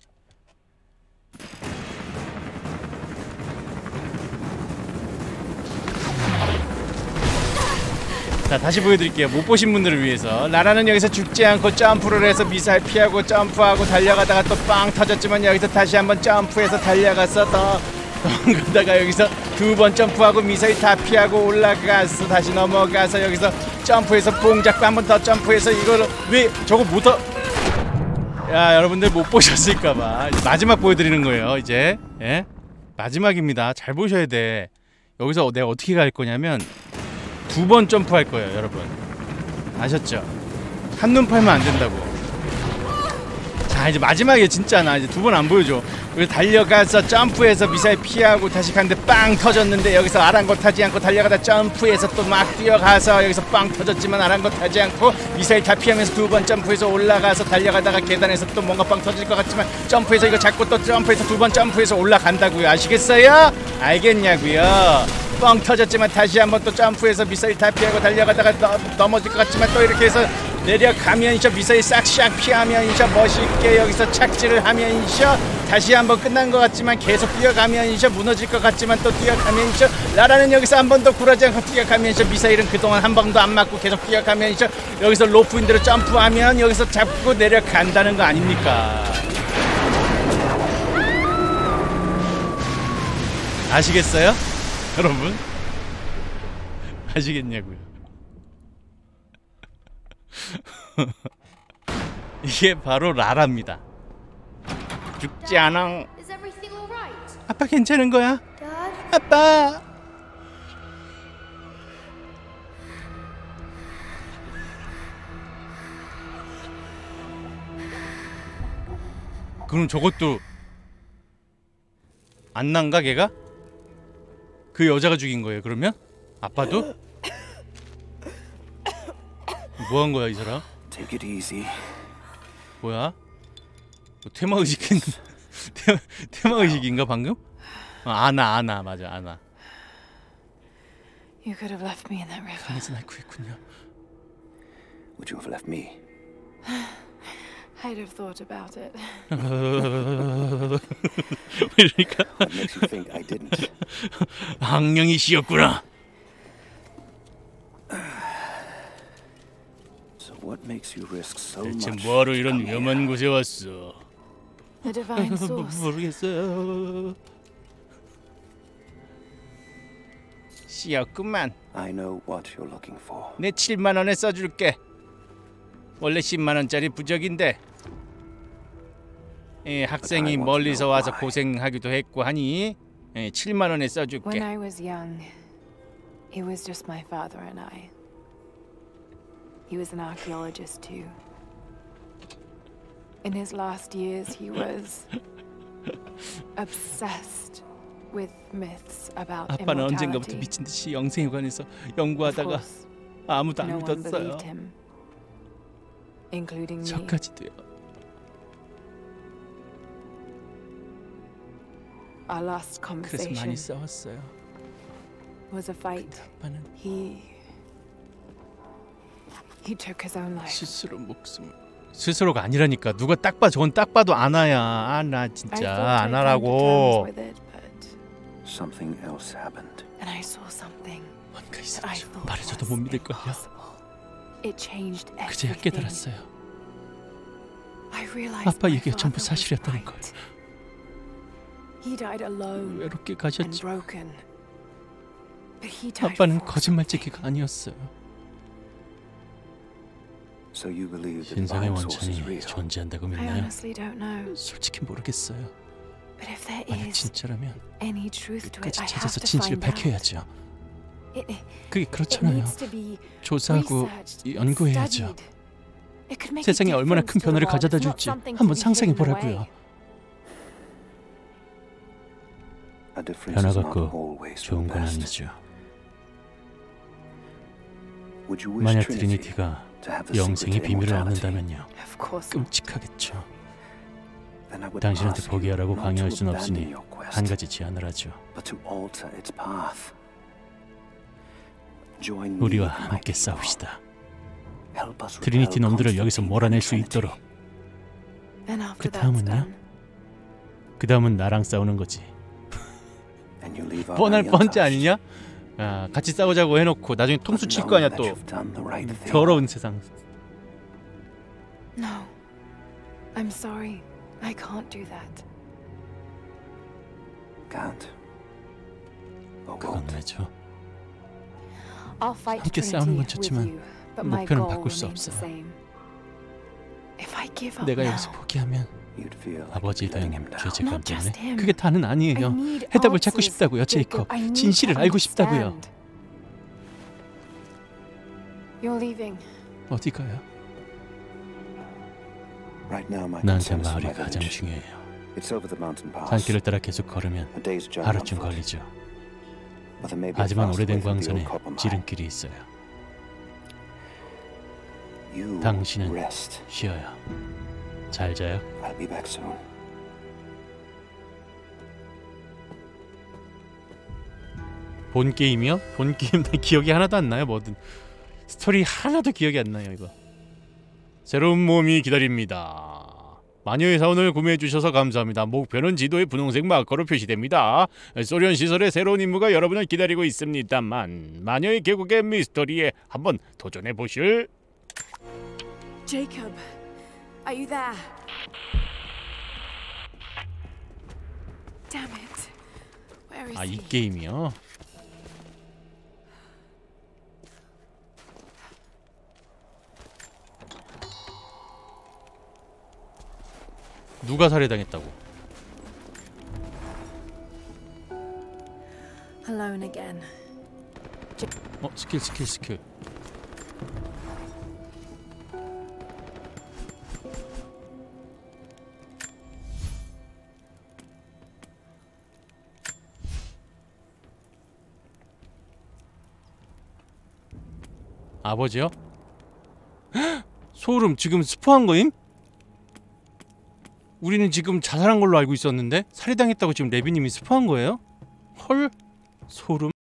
자 다시 보여드릴게요. 못 보신 분들을 위해서. 라라는 여기서 죽지 않고 점프를 해서 미사일 피하고 점프하고 달려가다가 또 빵 터졌지만 여기서 다시 한번 점프해서 달려가서 더 가다가 여기서 2번 점프하고 미사일 다 피하고 올라가서 다시 넘어가서 여기서 점프해서 봉 잡고 한 번 더 점프해서 이걸 왜 저거 못하... 야 여러분들 못 보셨을까봐 마지막 보여드리는 거예요. 이제 예? 마지막입니다. 잘 보셔야 돼. 여기서 내가 어떻게 갈 거냐면 2번 점프할 거예요 여러분. 아셨죠? 한눈 팔면 안 된다고. 자 이제 마지막에 진짜 나 이제 2번 안 보여줘. 여기 달려가서 점프해서 미사일 피하고 다시 갔는데 빵 터졌는데 여기서 아랑곳하지 않고 달려가다 점프해서 또 막 뛰어가서 여기서 빵 터졌지만 아랑곳하지 않고 미사일 다 피하면서 2번 점프해서 올라가서 달려가다가 계단에서 또 뭔가 빵 터질 것 같지만 점프해서 이거 잡고 또 점프해서 2번 점프해서 올라간다고요. 아시겠어요? 알겠냐고요? 뻥 터졌지만 다시 한번 또 점프해서 미사일 다 피하고 달려가다가 넘어질 것 같지만 또 이렇게 해서 내려가면서 미사일 싹싹 피하면서 멋있게 여기서 착지를 하면서 다시 한번 끝난 것 같지만 계속 뛰어가면서 무너질 것 같지만 또 뛰어가면서 라라는 여기서 한 번 더 굴하지 않고 뛰어가면서 미사일은 그동안 한 번도 안 맞고 계속 뛰어가면서 여기서 로프인 대로 점프하면 여기서 잡고 내려간다는 거 아닙니까? 아시겠어요? 여러분? 아시겠냐고요? 이게 바로 라라입니다. 죽지 않아. 아빠 괜찮은 거야? 아빠. 그럼 저것도 안 난가 걔가? 그 여자가 죽인 거예요 그러면? 아빠도? 뭐 한 거야 이 사람? Take it easy. 뭐야? 뭐 테마의식인 테마의식인가 방금? 아나 맞아 아나. You could have left me in that river. 강에서 날 구했군요. Would you have left me? I'd have thought about it. 그러니까 What makes you think I didn't? 악령이시였구나. So what makes you risk so 대체 much? 뭐하러 이런 위험한 곳에 왔어? The divine source. 모르겠어요. 씨였구만. I know what you're looking for. 내 7만 원에 써줄게. 원래 10만 원짜리 부적인데. 예, 학생이 멀리서 와서 고생하기도 했고 하니 7만 원에 써줄게. When I was young, it was just my father and I. He was an archaeologist too. In his last years, he was obsessed with myths about 아빠는 언젠가부터 immortality. 미친 듯이 영생에 관해서 연구하다가 Of course, 아무도 안 no one 믿었어요. believed him, including me. 저까지도요. Our last 그래서 많이 conversation 싸웠어요. was a fight. 아빠는 He took his own life. 스스로 목숨을 스스로가 아니라니까. 누가 딱 봐. 저건 딱 봐도 아나야. 아나 진짜 아나라고. Something else happened. And I saw something. 뭔가 있어가지고 말해줘도 못 믿을 거야. It changed 그제야 everything. 깨달았어요. I realized 아빠 my 얘기가 전부 father was 사실이었다는 걸. right. He died alone 외롭게 and 가셨지. broken. But he died 아빠는 for 거짓말쟁이가 아니었어요. So you believe the 신성의 divine source is 원천이 real? 존재한다고 I 믿나요? honestly don't know. 솔직히 모르겠어요. But if there 만약 is 진짜라면 any truth to it, 끝까지 I have 찾아서 to 진실을 find out. 밝혀야죠. 그게 It 그렇잖아요. needs to be 조사하고 researched, 연구해야죠. studied. It could make a 세상에 얼마나 큰 difference to the 변화를 world. 가져다 It's not 줄지 something to 한번 be 상상해 hidden 보라고요. away. 변화가 꼭 좋은 건 아니죠. 만약 트리니티가 영생의 비밀을 얻는다면요. 끔찍하겠죠. 당신한테 포기하라고 강요할 순 없으니 한 가지 제안을 하죠. 우리와 함께 싸웁시다. 트리니티 놈들을 여기서 몰아낼 수 있도록. 그 다음은요? 그 다음은 나랑 싸우는 거지. 뻔할 뻔지 아니냐? 아, 같이 싸우자고 해놓고 나중에 통수 칠 거 아니야 또. 더러운 세상. No, I'm sorry. I can't do that. Can't. 그건 왜죠? I'll fight 함께 싸우는 건 좋지만 목표는 바꿀 수 없어요. 내가 여기서 포기하면 아버지에 대한 죄책감 때문에 그게 다는 아니에요. 해답을 찾고 싶다고요, 제이콥. 진실을 알고 싶다고요. 어디 가요? 나한테 마을이 가장 중요해요. 산길을 따라 계속 걸으면 하루쯤 걸리죠. 하지만 오래된 광선에 지름길이 있어요. 당신은 쉬어요. 잘 자요. 본 게임이요? 본 게임 나 기억이 하나도 안 나요. 뭐든 스토리 하나도 기억이 안 나요. 이거 새로운 모험이 기다립니다. 마녀의 사원을 구매해주셔서 감사합니다. 목표는 지도에 분홍색 마커로 표시됩니다. 소련 시설의 새로운 임무가 여러분을 기다리고 있습니다만 마녀의 계곡의 미스터리에 한번 도전해보실? Jacob, are you there? Damn it. Where is he? 이 게임이요? 누가 살해당했다고? Alone again. 스킬. 아버지요? 소름. 지금 스포한 거임? 우리는 지금 자살한 걸로 알고 있었는데 살해당했다고 지금 레비님이 스포한 거예요? 헐, 소름.